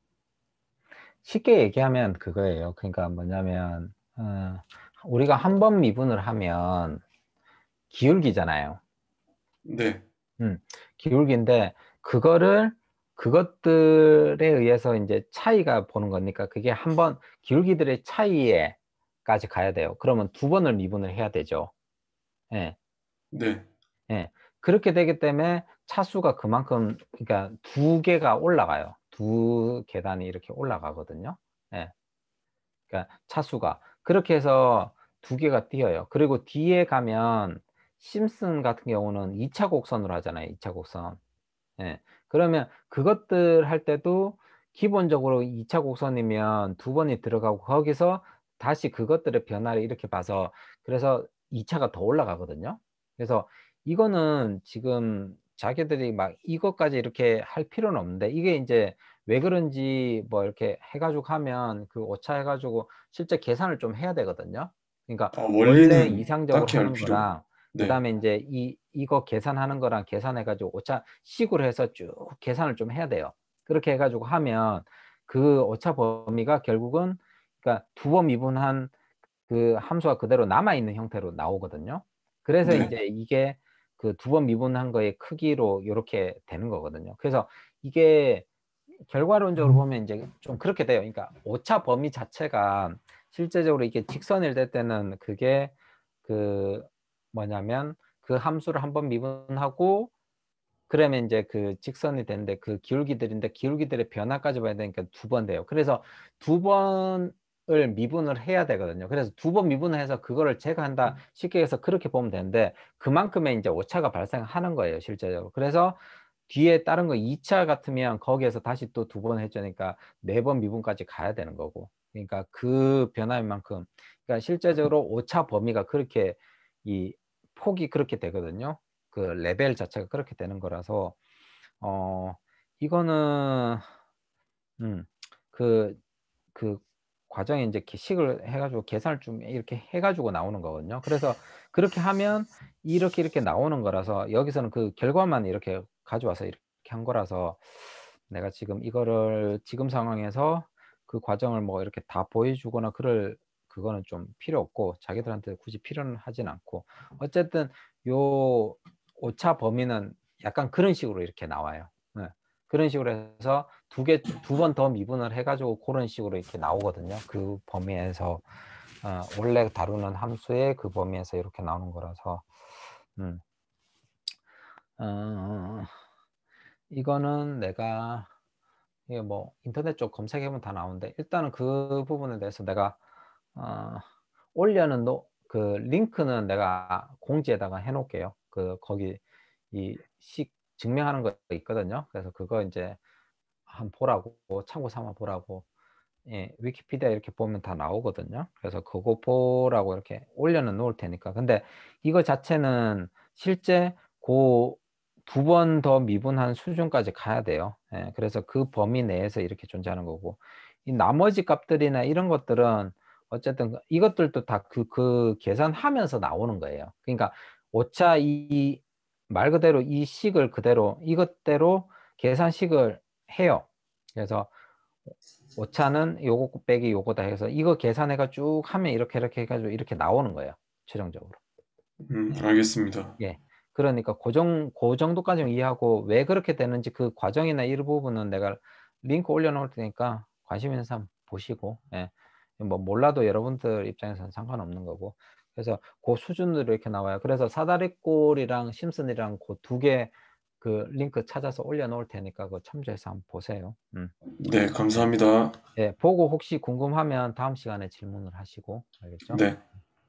쉽게 얘기하면 그거예요. 그러니까 뭐냐면 어, 우리가 한 번 미분을 하면 기울기잖아요. 네. 음, 기울기인데 그거를 그것들에 의해서 이제 차이가 보는 거니까 그게 한 번 기울기들의 차이에까지 가야 돼요. 그러면 두 번을 미분을 해야 되죠. 예, 네. 예. 그렇게 되기 때문에 차수가 그만큼 그러니까 두 개가 올라가요. 두 계단이 이렇게 올라가거든요. 예. 그러니까 차수가 그렇게 해서 두 개가 띄어요. 그리고 뒤에 가면 심슨 같은 경우는 이 차 곡선으로 하잖아요. 이 차 곡선. 예. 그러면 그것들 할 때도 기본적으로 이 차 곡선이면 두 번이 들어가고 거기서 다시 그것들의 변화를 이렇게 봐서 그래서 이 차가 더 올라가거든요. 그래서 이거는 지금 자기들이 막 이것까지 이렇게 할 필요는 없는데 이게 이제 왜 그런지 뭐 이렇게 해가지고 하면 그 오차 해가지고 실제 계산을 좀 해야 되거든요. 그러니까 아, 원래 원리는 이상적으로 딱히 할 하는 필요. 거랑 그 네. 다음에 이제 이, 이거 계산하는 거랑 계산해가지고 오차 식으로 해서 쭉 계산을 좀 해야 돼요. 그렇게 해가지고 하면 그 오차 범위가 결국은 그러니까 두 번 미분한 그 함수가 그대로 남아있는 형태로 나오거든요. 그래서 네. 이제 이게 그 두 번 미분한 거의 크기로 이렇게 되는 거거든요. 그래서 이게 결과론적으로 보면 이제 좀 그렇게 돼요. 그러니까 오차 범위 자체가 실제적으로 이게 직선일 될 때는 그게 그 뭐냐면 그 함수를 한번 미분하고 그러면 이제 그 직선이 되는데 그 기울기들인데 기울기들의 변화까지 봐야 되니까 두 번 돼요. 그래서 두 번을 미분을 해야 되거든요. 그래서 두 번 미분을 해서 그거를 제거한다. 쉽게 해서 그렇게 보면 되는데 그만큼의 이제 오차가 발생하는 거예요, 실제적으로. 그래서 뒤에 다른 거 이 차 같으면 거기에서 다시 또 두 번 해주니까 네 번 미분까지 가야 되는 거고. 그러니까 그 변화인 만큼 그러니까 실제적으로 오차 범위가 그렇게 이 폭이 그렇게 되거든요. 그 레벨 자체가 그렇게 되는 거라서 어 이거는 음그 그 과정에 이제 이렇게 식을 해가지고 계산을 좀 이렇게 해가지고 나오는 거거든요. 그래서 그렇게 하면 이렇게 이렇게 나오는 거라서 여기서는 그 결과만 이렇게 가져와서 이렇게 한 거라서 내가 지금 이거를 지금 상황에서 그 과정을 뭐 이렇게 다 보여주거나 그럴 그거는 좀 필요 없고 자기들한테 굳이 필요는 하진 않고 어쨌든 요 오차 범위는 약간 그런 식으로 이렇게 나와요. 네. 그런 식으로 해서 두 개, 두 번 더 미분을 해가지고 그런 식으로 이렇게 나오거든요. 그 범위에서, 어, 원래 다루는 함수의 그 범위에서 이렇게 나오는 거라서, 음, 어, 이거는 내가, 이게 뭐, 인터넷 쪽 검색해보면 다 나오는데, 일단은 그 부분에 대해서 내가, 어, 올려는 노, 그 링크는 내가 공지에다가 해놓을게요. 그, 거기, 이 식 증명하는 거 있거든요. 그래서 그거 이제, 한 보라고 참고 삼아 보라고 예, 위키피디아 이렇게 보면 다 나오거든요. 그래서 그거 보라고 이렇게 올려는 놓을 테니까. 근데 이거 자체는 실제 그 두 번 더 미분한 수준까지 가야 돼요. 예, 그래서 그 범위 내에서 이렇게 존재하는 거고 이 나머지 값들이나 이런 것들은 어쨌든 이것들도 다 그 그 계산하면서 나오는 거예요. 그러니까 오차 이 말 그대로 이 식을 그대로 이것대로 계산식을 해요. 그래서 오차는 요거 빼기 요거다 해서 이거 계산해가 쭉 하면 이렇게 이렇게 해가지고 이렇게 나오는 거예요. 최종적으로. 음, 알겠습니다. 예. 그러니까 그, 정, 그 정도까지는 이해하고 왜 그렇게 되는지 그 과정이나 이 부분은 내가 링크 올려놓을 테니까 관심 있는 사람 보시고 예. 뭐 몰라도 여러분들 입장에서는 상관없는 거고 그래서 그 수준으로 이렇게 나와요. 그래서 사다리꼴이랑 심슨이랑 그 두 개 그 링크 찾아서 올려놓을 테니까 그거 참조해서 한번 보세요. 음. 네, 감사합니다. 예, 보고 혹시 궁금하면 다음 시간에 질문을 하시고 알겠죠? 네.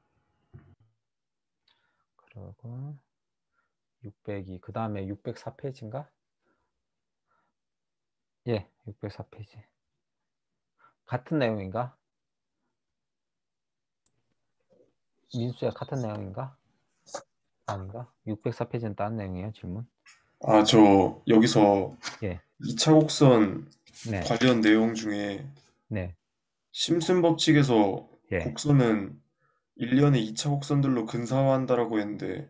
그리고 육백이 그 다음에 육백사 페이지인가? 예, 육백사 페이지 같은 내용인가? 민수야 같은 내용인가? 아닌가? 육백사 페이지는 다른 내용이에요, 질문? 아, 저 여기서 예, 이 차 곡선 네, 관련 내용 중에 네, 심슨 법칙에서 예, 곡선은 일련의 이 차 곡선들로 근사화한다라고 했는데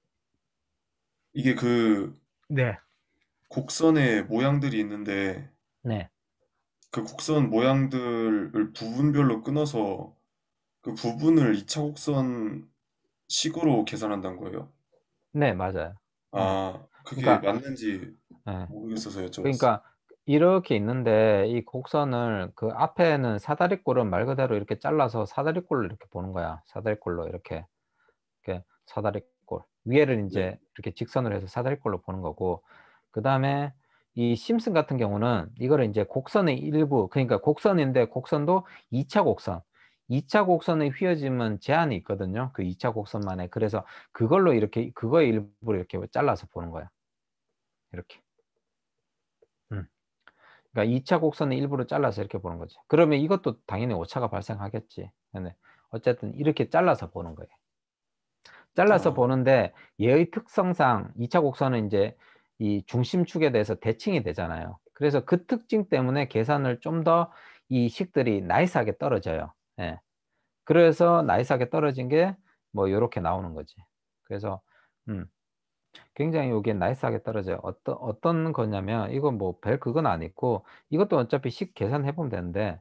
이게 그 네, 곡선의 모양들이 있는데 네, 그 곡선 모양들을 부분별로 끊어서 그 부분을 이 차 곡선 식으로 계산한다는 거예요. 네, 맞아요. 예, 아, 그게 그러니까, 맞는지 예, 모르겠어서 여쭤봤어요. 그러니까 이렇게 있는데 이 곡선을 그 앞에는 사다리꼴은 말 그대로 이렇게 잘라서 사다리꼴로 이렇게 보는 거야. 사다리꼴로 이렇게. 이렇게 사다리꼴 위에를 네. 이제 이렇게 직선으로 해서 사다리꼴로 보는 거고 그 다음에 이 심슨 같은 경우는 이거를 이제 곡선의 일부 그러니까 곡선인데 곡선도 이 차 곡선 이 차 곡선의 휘어짐은 제한이 있거든요. 그 이 차 곡선만에 그래서 그걸로 이렇게 그거의 일부를 이렇게 잘라서 보는 거야. 이렇게. 음. 그러니까 이 차 곡선의 일부를 잘라서 이렇게 보는 거지. 그러면 이것도 당연히 오차가 발생하겠지. 근데 어쨌든 이렇게 잘라서 보는 거예요. 잘라서 아, 보는데 얘의 특성상 이 차 곡선은 이제 이 중심축에 대해서 대칭이 되잖아요. 그래서 그 특징 때문에 계산을 좀 더 이 식들이 나이스하게 떨어져요. 예. 그래서 나이스하게 떨어진 게 뭐 이렇게 나오는 거지. 그래서 음, 굉장히 이게 나이스하게 떨어져요. 어떤 어떤 거냐면 이건 뭐 별 그건 아니고 이것도 어차피 식 계산해 보면 되는데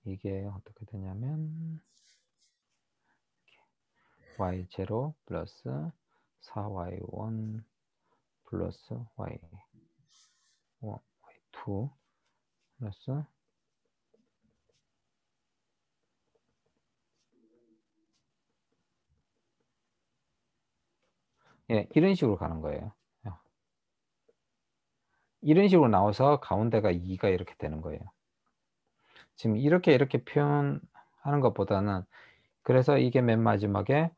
이게 어떻게 되냐면 와이 제로 플러스 사 와이 일 플러스 와이 일, 와이 투 플러스 예, 이런 식으로 가는 거예요. 이런 식으로 나와서 가운데가 이가 이렇게 되는 거예요. 지금 이렇게 이렇게 표현하는 것보다는 그래서 이게 맨 마지막에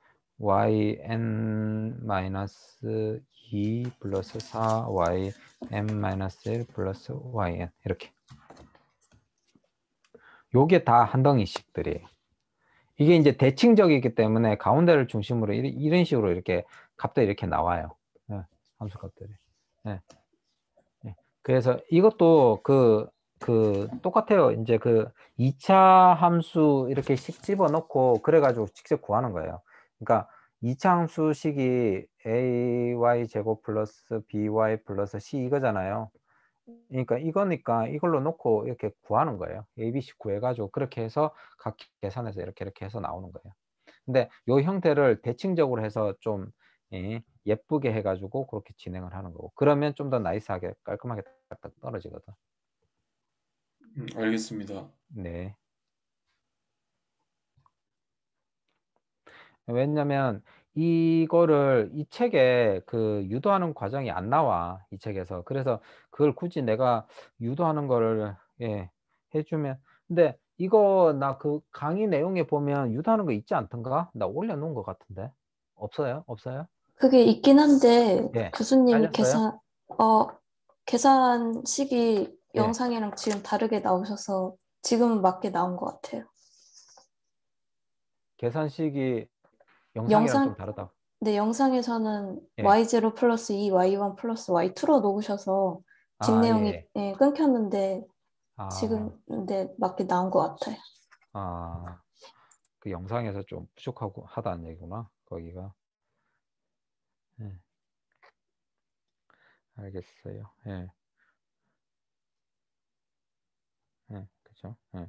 와이엔 마이너스 이 플러스 사 와이 엔 마이너스 일 플러스 와이엔 이렇게 요게 다 한 덩이씩들이에요. 이게 이제 대칭적이기 때문에 가운데를 중심으로 이런, 이런 식으로 이렇게 값들이 이렇게 나와요. 네, 함수 값들이. 네. 네. 그래서 이것도 그, 그 똑같아요. 이제 그 이 차 함수 이렇게 식 집어넣고 그래가지고 직접 구하는 거예요. 그러니까 이 차 함수식이 에이와이 제곱 플러스 비와이 플러스 씨 이거잖아요. 그러니까 이거니까 이걸로 놓고 이렇게 구하는 거예요. 에이, 비, 씨 구해가지고 그렇게 해서 각 계산해서 이렇게 이렇게 해서 나오는 거예요. 근데 이 형태를 대칭적으로 해서 좀 예, 예쁘게 해가지고 그렇게 진행을 하는 거고 그러면 좀 더 나이스하게 깔끔하게 딱딱 떨어지거든. 음, 알겠습니다. 네. 왜냐면 이거를 이 책에 그 유도하는 과정이 안 나와 이 책에서. 그래서 그걸 굳이 내가 유도하는 거를 예, 해주면 근데 이거 나 그 강의 내용에 보면 유도하는 거 있지 않던가? 나 올려놓은 것 같은데 없어요? 없어요? 그게 있긴 한데 예, 교수님이 잘렸어요? 계산 어 계산식이 예, 영상이랑 지금 다르게 나오셔서 지금은 맞게 나온 것 같아요. 계산식이 영상이랑 좀 영상 다르다. 네, 영상에서는 예. 와이 제로 플러스 이 와이 일 플러스 와이 투로 놓으셔서 집 아, 내용이 예. 예, 끊겼는데 아, 지금 근데 맞게 나온 것 같아요. 아, 그 영상에서 좀 부족하고 하다는 얘기구나, 거기가. 예. 알겠어요. 예. 예, 그죠? 예.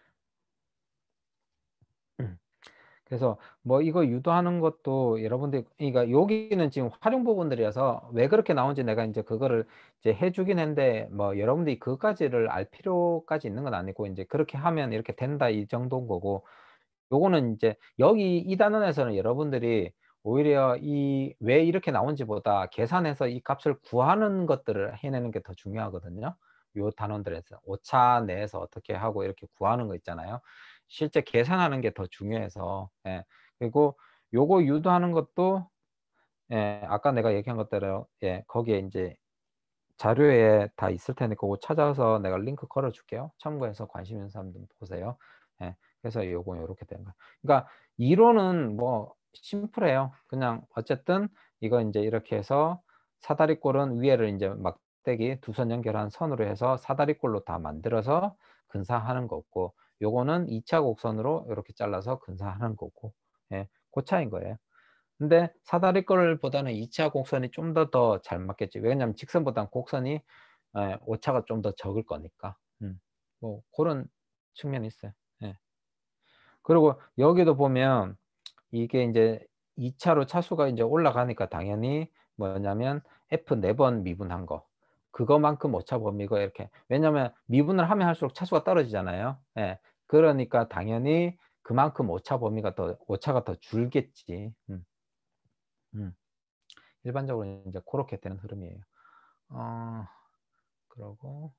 그래서 뭐 이거 유도하는 것도 여러분들, 그러니까 여기는 지금 활용 부분들이어서 왜 그렇게 나온지 내가 이제 그거를 이제 해주긴 했는데 뭐 여러분들이 그까지를 알 필요까지 있는 건 아니고 이제 그렇게 하면 이렇게 된다 이 정도인 거고 요거는 이제 여기 이 단원에서는 여러분들이 오히려 이 왜 이렇게 나온지보다 계산해서 이 값을 구하는 것들을 해내는 게 더 중요하거든요. 요 단원들에서 오차 내에서 어떻게 하고 이렇게 구하는 거 있잖아요. 실제 계산하는 게 더 중요해서 예. 그리고 요거 유도하는 것도 예, 아까 내가 얘기한 것대로 예, 거기에 이제 자료에 다 있을 테니까 그거 찾아서 내가 링크 걸어 줄게요. 참고해서 관심 있는 사람들 보세요. 예, 그래서 요거 이렇게 되는 거예요. 그러니까 이론은 뭐 심플해요. 그냥 어쨌든 이거 이제 이렇게 해서 사다리꼴은 위에를 이제 막대기 두 선 연결한 선으로 해서 사다리꼴로 다 만들어서 근사하는 거고 요거는 이 차 곡선으로 이렇게 잘라서 근사하는 거고 예, 그 차이인 거예요. 근데 사다리꼴보다는 이 차 곡선이 좀 더 더 잘 맞겠지. 왜냐면 직선보다는 곡선이 예, 오차가 좀 더 적을 거니까. 음, 뭐 그런 측면이 있어요. 예. 그리고 여기도 보면 이게 이제 이 차로 차수가 이제 올라가니까 당연히 뭐냐면 F 네 번 미분한 거. 그거만큼 오차 범위가 이렇게. 왜냐면 미분을 하면 할수록 차수가 떨어지잖아요. 예. 그러니까 당연히 그만큼 오차 범위가 더, 오차가 더 줄겠지. 음. 음. 일반적으로 이제 그렇게 되는 흐름이에요. 어, 그러고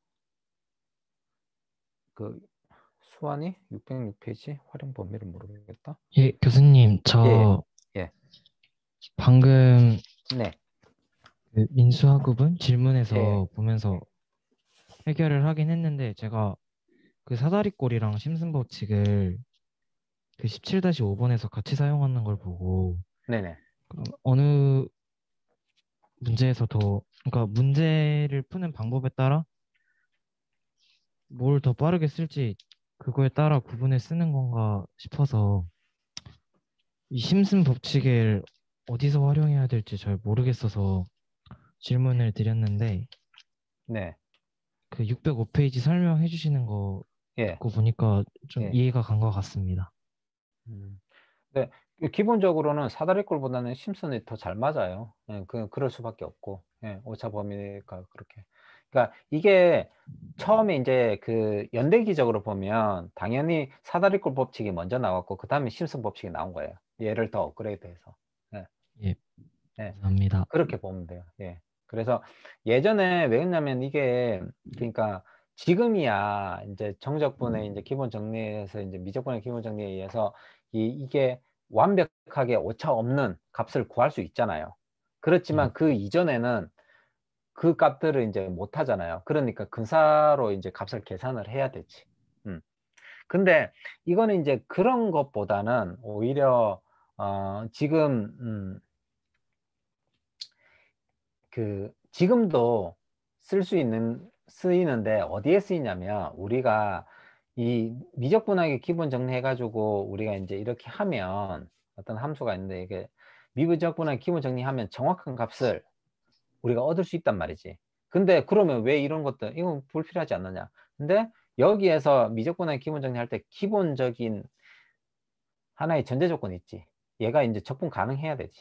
그 수완이 육백육 페이지 활용 범위를 모르겠다. 예, 교수님, 예, 저 예. 방금 네, 그 인수학부분 예, 질문에서 보면서 해결을 하긴 했는데 제가 그 사다리꼴이랑 심승법칙을 그 십칠 오 번에서 같이 사용하는 걸 보고 네네. 그럼 어느 문제에서 더 그러니까 문제를 푸는 방법에 따라 뭘 더 빠르게 쓸지 그거에 따라 구분해 쓰는 건가 싶어서 이 심슨 법칙을 어디서 활용해야 될지 잘 모르겠어서 질문을 드렸는데 네. 그 육백오 페이지 설명해 주시는 거 예. 듣고 보니까 좀 예. 이해가 간 것 같습니다. 음. 네, 기본적으로는 사다리꼴보다는 심슨이 더 잘 맞아요. 예, 그, 그럴 수밖에 없고, 예, 오차 범위가 그렇게. 그러니까 이게 처음에 이제 그 연대기적으로 보면 당연히 사다리꼴 법칙이 먼저 나왔고, 그 다음에 심슨 법칙이 나온 거예요. 얘를 더 업그레이드해서. 예, 예, 예, 감사합니다. 그렇게 보면 돼요. 예. 그래서 예전에 왜 그러냐면 이게, 그러니까 지금이야 이제 정적분의 이제 기본 정리에서 이제 미적분의 기본 정리에 의해서 이, 이게 완벽하게 오차 없는 값을 구할 수 있잖아요. 그렇지만 예, 그 이전에는 그 값들을 이제 못 하잖아요. 그러니까 근사로 이제 값을 계산을 해야 되지. 음. 근데 이거는 이제 그런 것보다는 오히려 어, 지금 음, 그 지금도 쓸 수 있는 쓰이는데 어디에 쓰이냐면 우리가 이 미적분하게 기본 정리해 가지고 우리가 이제 이렇게 하면 어떤 함수가 있는데 이게 미적분하게 기본 정리하면 정확한 값을 우리가 얻을 수 있단 말이지. 근데 그러면 왜 이런 것들 이건 불필요하지 않느냐. 근데 여기에서 미적분하게 기본 정리할 때 기본적인 하나의 전제 조건이 있지. 얘가 이제 적분 가능해야 되지.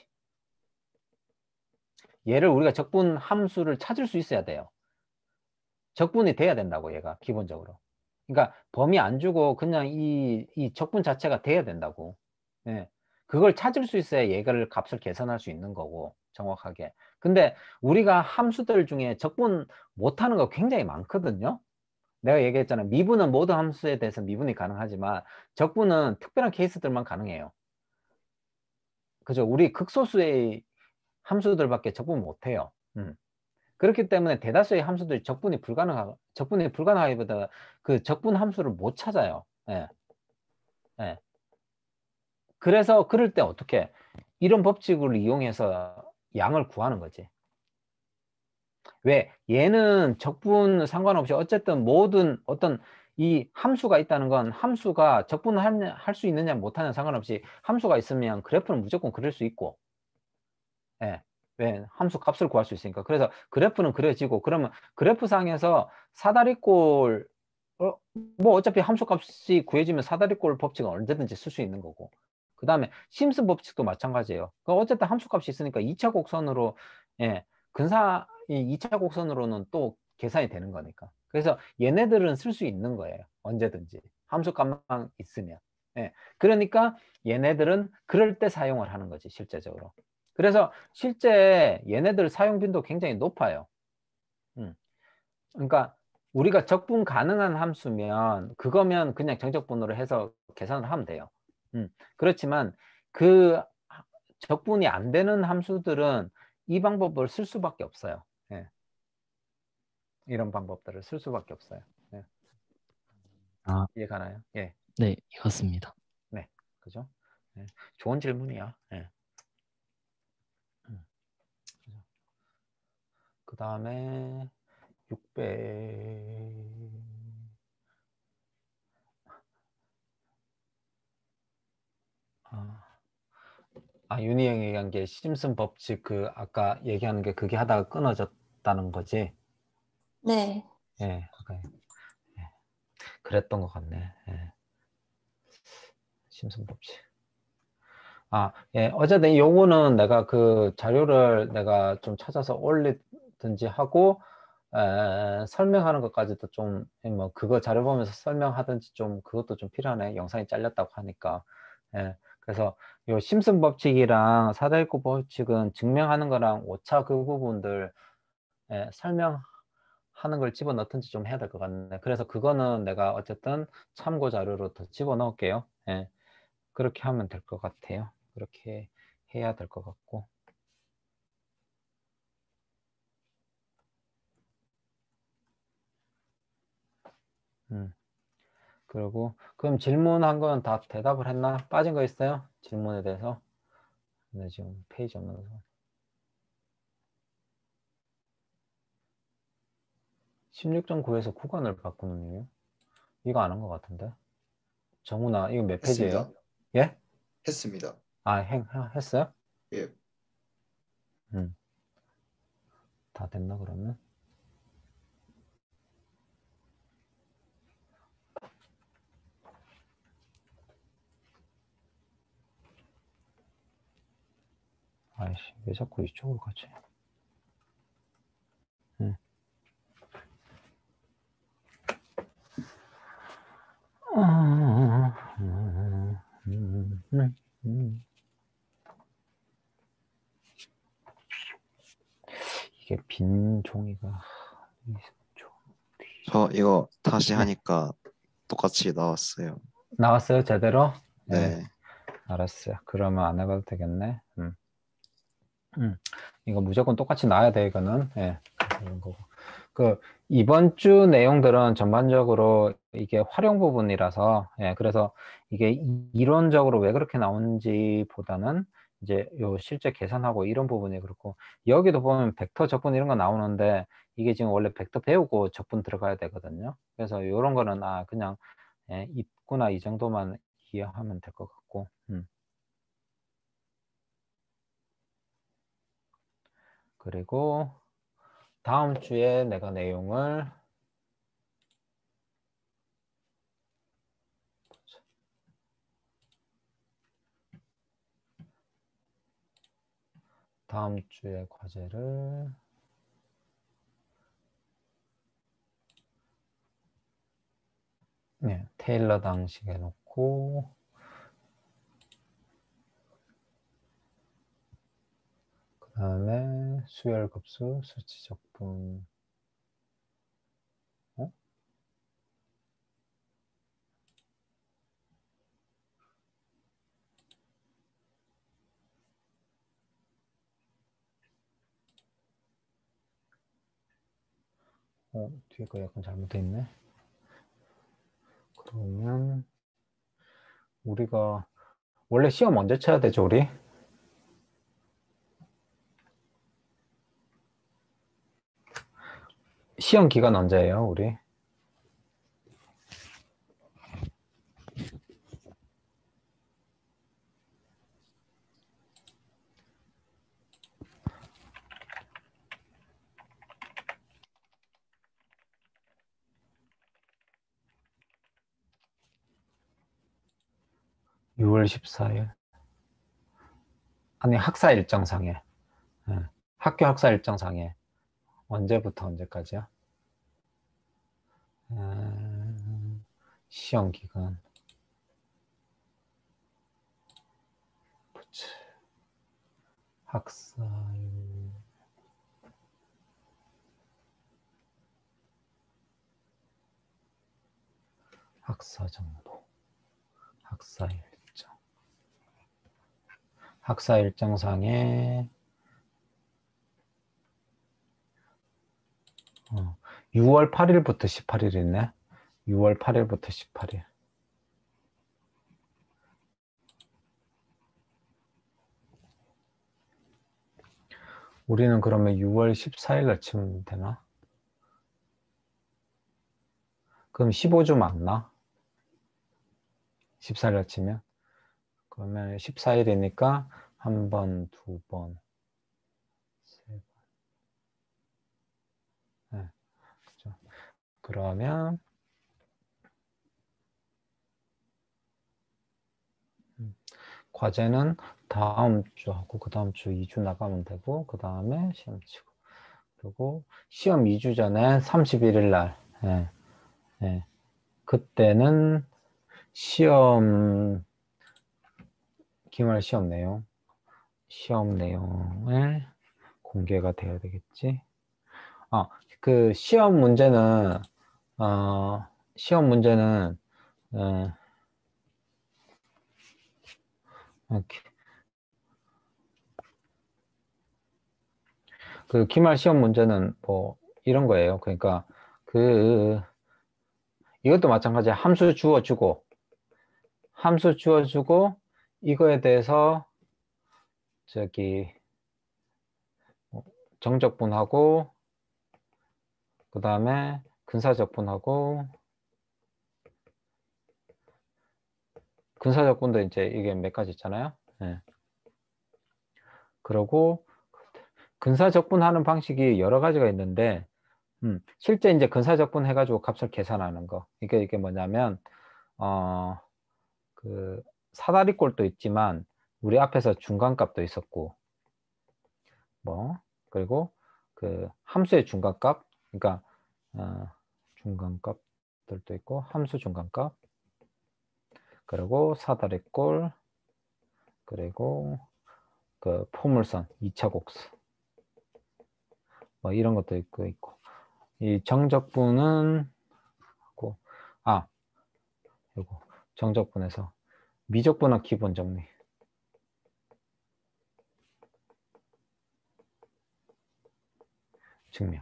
얘를 우리가 적분 함수를 찾을 수 있어야 돼요. 적분이 돼야 된다고 얘가 기본적으로. 그러니까 범위 안 주고 그냥 이, 이 적분 자체가 돼야 된다고. 예. 그걸 찾을 수 있어야 얘를 값을 계산할 수 있는 거고 정확하게. 근데 우리가 함수들 중에 적분 못하는 거 굉장히 많거든요. 내가 얘기했잖아. 미분은 모든 함수에 대해서 미분이 가능하지만 적분은 특별한 케이스들만 가능해요. 그죠? 우리 극소수의 함수들밖에 적분 못해요. 음. 그렇기 때문에 대다수의 함수들이 적분이 불가능하, 적분이 불가능하기보다 그 적분 함수를 못 찾아요. 예. 예. 그래서 그럴 때 어떻게 이런 법칙을 이용해서 양을 구하는 거지. 왜? 얘는 적분 상관없이 어쨌든 모든 어떤 이 함수가 있다는 건 함수가 적분을 할 수 있느냐 못하느냐 상관없이 함수가 있으면 그래프는 무조건 그릴 수 있고, 예. 왜? 함수 값을 구할 수 있으니까. 그래서 그래프는 그려지고, 그러면 그래프상에서 사다리꼴, 어, 뭐 어차피 함수 값이 구해지면 사다리꼴 법칙은 언제든지 쓸 수 있는 거고. 그 다음에 심슨 법칙도 마찬가지예요. 그 어쨌든 함수 값이 있으니까 이 차 곡선으로, 예, 근사, 이 이 차 곡선으로는 또 계산이 되는 거니까. 그래서 얘네들은 쓸 수 있는 거예요. 언제든지. 함수 값만 있으면. 예. 그러니까 얘네들은 그럴 때 사용을 하는 거지, 실제적으로. 그래서 실제 얘네들 사용 빈도 굉장히 높아요. 음. 그러니까 우리가 적분 가능한 함수면 그거면 그냥 정적분으로 해서 계산을 하면 돼요. 음. 그렇지만 그 적분이 안 되는 함수들은 이 방법을 쓸 수밖에 없어요. 예. 이런 방법들을 쓸 수밖에 없어요. 예. 아, 이해 가나요? 예. 네, 이해갔습니다. 네. 그죠? 예. 좋은 질문이야. 예. 음. 그 다음에 육백 아, 아, 윤희 형이 얘기한 게 심슨 법칙 그 아까 얘기하는 게 그게 하다가 끊어졌다는 거지. 네. 예, 아까 예, 그랬던 것 같네. 예, 심슨 법칙. 아, 예, 어쨌든 요거는 내가 그 자료를 내가 좀 찾아서 올리든지 하고 에, 설명하는 것까지도 좀 뭐 그거 자료 보면서 설명하든지 좀 그것도 좀 필요하네. 영상이 잘렸다고 하니까. 예, 그래서 요 심슨 법칙이랑 사다리꼴 법칙은 증명하는 거랑 오차 그 부분들 예, 설명하는 걸 집어넣든지 좀 해야 될 것 같네. 그래서 그거는 내가 어쨌든 참고 자료로 더 집어넣을게요. 예, 그렇게 하면 될 것 같아요. 그렇게 해야 될 것 같고. 음. 그리고 그럼 질문한 건 다 대답을 했나? 빠진 거 있어요? 질문에 대해서? 네, 지금 페이지 없는 거. 십육 점 구에서 구간을 바꾸는 이유? 이거 안 한 것 같은데. 정훈아, 이거 몇 페이지예요? 했습니다. 예? 했습니다. 아, 행, 했어요? 예. 음. 다 됐나 그러면? 아이씨, 왜 자꾸 이쪽으로 가지? 응. 이게 빈 종이가 저 이거 다시 네. 하니까 똑같이 나왔어요. 나왔어요, 제대로? 네. 알았어요. 그러면 안 해봐도 되겠네. 음. 음. 이거 무조건 똑같이 나와야 돼, 이거는. 예. 그런 거고. 그, 이번 주 내용들은 전반적으로 이게 활용 부분이라서, 예. 그래서 이게 이- 이론적으로 왜 그렇게 나오는지 보다는 이제 요 실제 계산하고 이런 부분이 그렇고, 여기도 보면 벡터 적분 이런 거 나오는데, 이게 지금 원래 벡터 배우고 적분 들어가야 되거든요. 그래서 이런 거는, 아, 그냥, 예, 있구나, 이 정도만 이해하면 될 것 같고, 음. 그리고 다음 주에 내가 내용을 다음 주에 과제를 네, 테일러 방식에 놓고 그 다음에 수열급수 수치적분 어? 어, 뒤에 거 약간 잘못돼 있네. 그러면 우리가 원래 시험 언제 쳐야 되죠, 우리? 시험 기간 언제예요, 우리? 유월 십사일. 아니, 학사 일정상에. 네. 학교 학사 일정상에. 언제부터 언제까지야? 음, 시험 기간. 학사일. 학사 정보. 학사 일정. 학사 일정상에 어, 유월 팔일부터 십팔일이네. 유월 팔일부터 십팔일. 우리는 그러면 유월 십사일날 치면 되나? 그럼 십오 주 맞나? 십사일날 치면? 그러면 십사일이니까 한 번, 두 번, 세 번. 네, 그렇죠. 그러면 음, 과제는 다음 주 하고 그 다음 주 이 주 나가면 되고 그 다음에 시험 치고 그리고 시험 이 주 전에 삼십일일 날 예, 예. 그때는 시험 기말 시험 내용 시험 내용을 공개가 되어야 되겠지. 아, 그 시험 문제는 어, 시험 문제는 어, 이렇게. 그 기말 시험 문제는 뭐 이런 거예요. 그러니까 그 이것도 마찬가지야. 함수 주어주고 함수 주어주고 이거에 대해서 저기 정적분하고 그 다음에 근사적분하고 근사적분도 이제 이게 몇 가지 있잖아요. 네. 그리고 근사적분하는 방식이 여러 가지가 있는데 음, 실제 이제 근사적분 해가지고 값을 계산하는 거. 이게 이게 뭐냐면 어, 그 사다리꼴도 있지만 우리 앞에서 중간값도 있었고 뭐 그리고 그 함수의 중간값, 그러니까 어, 중간값들도 있고 함수 중간값, 그리고 사다리꼴, 그리고 그 포물선 이 차 곡선 뭐 이런 것도 있고 있고 이 정적분은 아 요거 정적분에서 미적분학 기본 정리. 증명.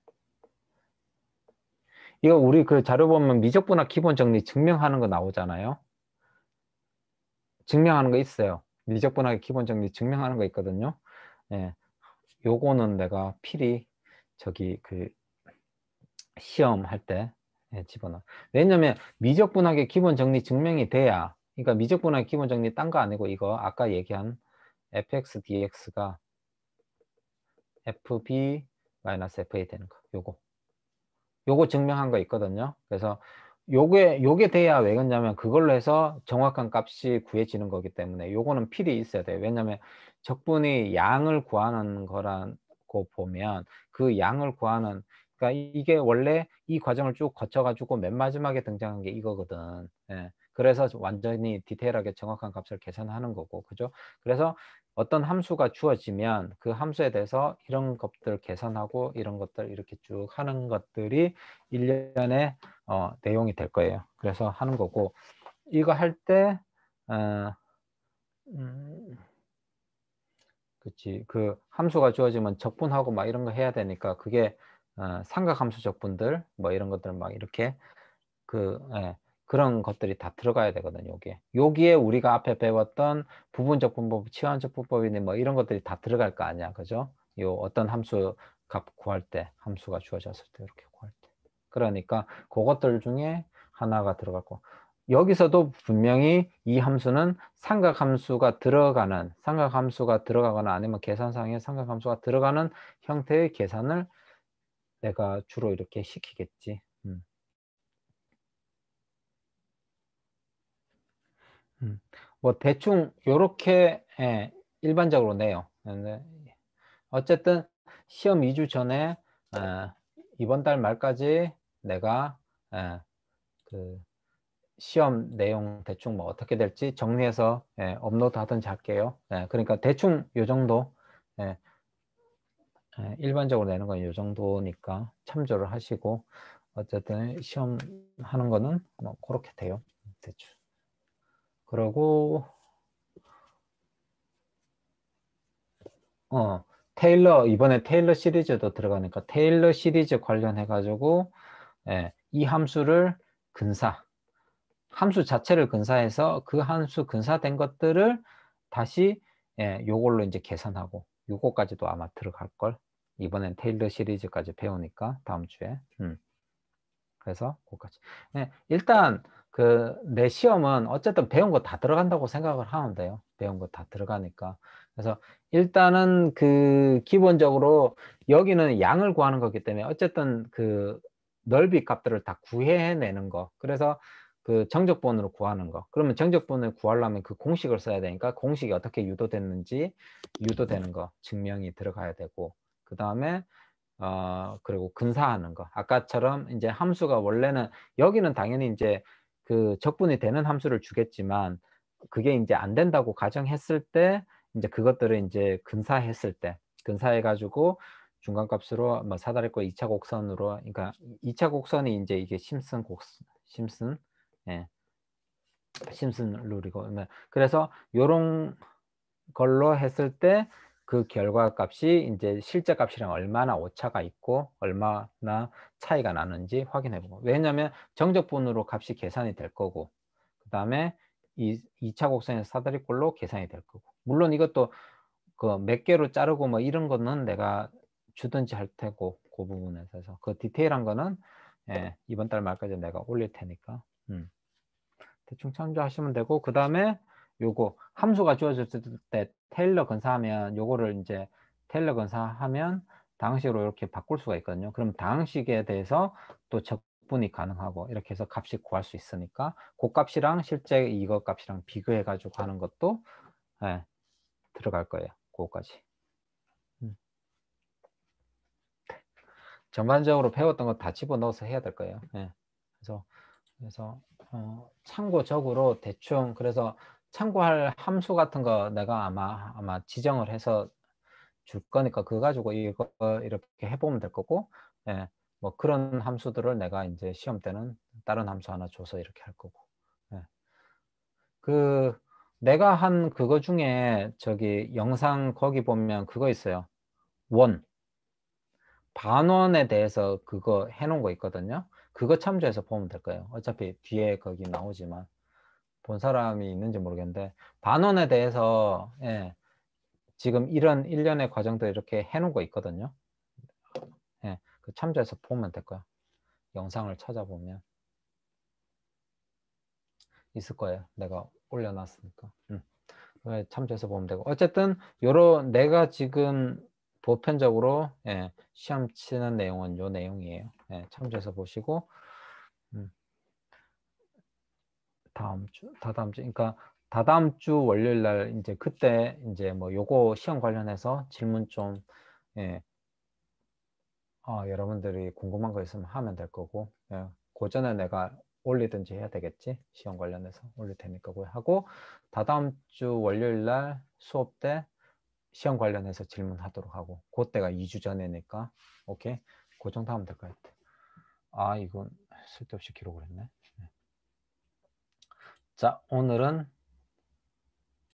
이거 우리 그 자료 보면 미적분학 기본 정리 증명하는 거 나오잖아요. 증명하는 거 있어요. 미적분학의 기본 정리 증명하는 거 있거든요. 예. 요거는 내가 필히 저기 그 시험 할 때 예, 집어넣어. 왜냐면 미적분학의 기본 정리 증명이 돼야, 그러니까 미적분학의 기본 정리 딴 거 아니고 이거 아까 얘기한 에프엑스 디엑스가 에프비 마이너스 에프에이 되는 거. 요거. 요거 증명한 거 있거든요. 그래서 요게 요게 돼야 왜 그러냐면 그걸로 해서 정확한 값이 구해지는 거기 때문에 요거는 필히 있어야 돼요. 왜냐면 적분이 양을 구하는 거라고 보면 그 양을 구하는, 그러니까 이게 원래 이 과정을 쭉 거쳐가지고 맨 마지막에 등장한 게 이거거든. 예. 그래서 완전히 디테일하게 정확한 값을 계산하는 거고, 그죠? 그래서 어떤 함수가 주어지면 그 함수에 대해서 이런 것들 계산하고 이런 것들 이렇게 쭉 하는 것들이 일련의 어, 내용이 될 거예요. 그래서 하는 거고, 이거 할 때 어, 음, 그치, 그 함수가 주어지면 적분하고 막 이런 거 해야 되니까 그게 어, 삼각함수 적분들 뭐 이런 것들 막 이렇게 그 예, 그런 것들이 다 들어가야 되거든요. 여기에 여기에 우리가 앞에 배웠던 부분적 분법, 치환적 분법이니 뭐 이런 것들이 다 들어갈 거 아니야, 그죠? 요 어떤 함수 값 구할 때, 함수가 주어졌을 때 이렇게 구할 때, 그러니까 그것들 중에 하나가 들어갈 거. 여기서도 분명히 이 함수는 삼각함수가 들어가는, 삼각함수가 들어가거나 아니면 계산상에 삼각함수가 들어가는 형태의 계산을 내가 주로 이렇게 시키겠지. 음. 음. 뭐 대충 요렇게 예, 일반적으로 내요. 근데 어쨌든 시험 이 주 전에 예, 이번 달 말까지 내가 예, 그 시험 내용 대충 뭐 어떻게 될지 정리해서 예, 업로드 하든지 할게요. 예, 그러니까 대충 요 정도 예, 예, 일반적으로 내는 건 요 정도니까 참조를 하시고, 어쨌든 시험 하는 거는 뭐 그렇게 돼요. 대충. 그러고 어, 테일러, 이번에 테일러 시리즈도 들어가니까 테일러 시리즈 관련해 가지고 예, 이 함수를 근사, 함수 자체를 근사해서 그 함수 근사된 것들을 다시 예, 요걸로 이제 계산하고, 요거까지도 아마 들어갈 걸. 이번엔 테일러 시리즈까지 배우니까 다음 주에. 음. 그래서 그거까지. 예, 일단 그 내 시험은 어쨌든 배운 거 다 들어간다고 생각을 하면 돼요. 배운 거 다 들어가니까. 그래서 일단은 그 기본적으로 여기는 양을 구하는 거기 때문에 어쨌든 그 넓이 값들을 다 구해내는 거. 그래서 그 정적분으로 구하는 거. 그러면 정적분을 구하려면 그 공식을 써야 되니까 공식이 어떻게 유도됐는지 유도되는 거 증명이 들어가야 되고, 그 다음에 어, 그리고 근사하는 거. 아까처럼 이제 함수가 원래는 여기는 당연히 이제 그 적분이 되는 함수를 주겠지만 그게 이제 안 된다고 가정했을 때 이제 그것들을 이제 근사했을 때 근사해가지고 중간값으로 뭐 사다리꼴 이 차 곡선으로, 그러니까 이 차 곡선이 이제 이게 심슨 곡선, 심슨, 예, 심슨 룰이고, 그래서 요런 걸로 했을 때 그 결과 값이 이제 실제 값이랑 얼마나 오차가 있고 얼마나 차이가 나는지 확인해 보고, 왜냐하면 정적분으로 값이 계산이 될 거고, 그 다음에 이 이 차 곡선의 사다리꼴로 계산이 될 거고, 물론 이것도 그 몇 개로 자르고 뭐 이런 거는 내가 주든지 할 테고, 그 부분에서 그 디테일한 거는 예, 이번 달 말까지 내가 올릴 테니까 음. 대충 참조하시면 되고, 그 다음에 요거 함수가 주어졌을 때 테일러 근사하면 요거를 이제 테일러 근사하면 다항식으로 이렇게 바꿀 수가 있거든요. 그럼 다항식에 대해서 또 적분이 가능하고 이렇게 해서 값이 구할 수 있으니까 그 값이랑 실제 이거 값이랑 비교해 가지고 하는 것도 예, 들어갈 거예요. 그거까지. 음. 전반적으로 배웠던 거 다 집어넣어서 해야 될 거예요. 예. 그래서 그래서 어, 참고적으로 대충 그래서 참고할 함수 같은 거 내가 아마 아마 지정을 해서 줄 거니까 그거 가지고 이거 이렇게 해보면 될 거고, 예, 뭐 그런 함수들을 내가 이제 시험 때는 다른 함수 하나 줘서 이렇게 할 거고, 예. 그 내가 한 그거 중에 저기 영상 거기 보면 그거 있어요. 원 반원에 대해서 그거 해놓은 거 있거든요. 그거 참조해서 보면 될 거예요. 어차피 뒤에 거기 나오지만 본 사람이 있는지 모르겠는데 반원에 대해서, 예, 지금 이런 일련의 과정들 이렇게 해놓은 거 있거든요. 예, 그 참조해서 보면 될 거야. 영상을 찾아보면 있을 거예요. 내가 올려놨으니까. 음. 참조해서 보면 되고, 어쨌든 요런 내가 지금 보편적으로, 예, 시험 치는 내용은 요 내용이에요. 예, 참조해서 보시고, 음. 다음 주, 다다음 주, 그러니까 다다음 주 월요일 날 이제 그때 이제 뭐 요거 시험 관련해서 질문 좀, 예, 어, 여러분들이 궁금한 거 있으면 하면 될 거고, 예, 그 전에 내가 올리든지 해야 되겠지. 시험 관련해서 올릴 테니까 그거 하고, 다다음 주 월요일 날 수업 때 시험 관련해서 질문하도록 하고, 그때가 이 주 전이니까, 오케이? 그 정도 하면 될 것 같아. 아, 이건 쓸데없이 기록을 했네. 자, 오늘은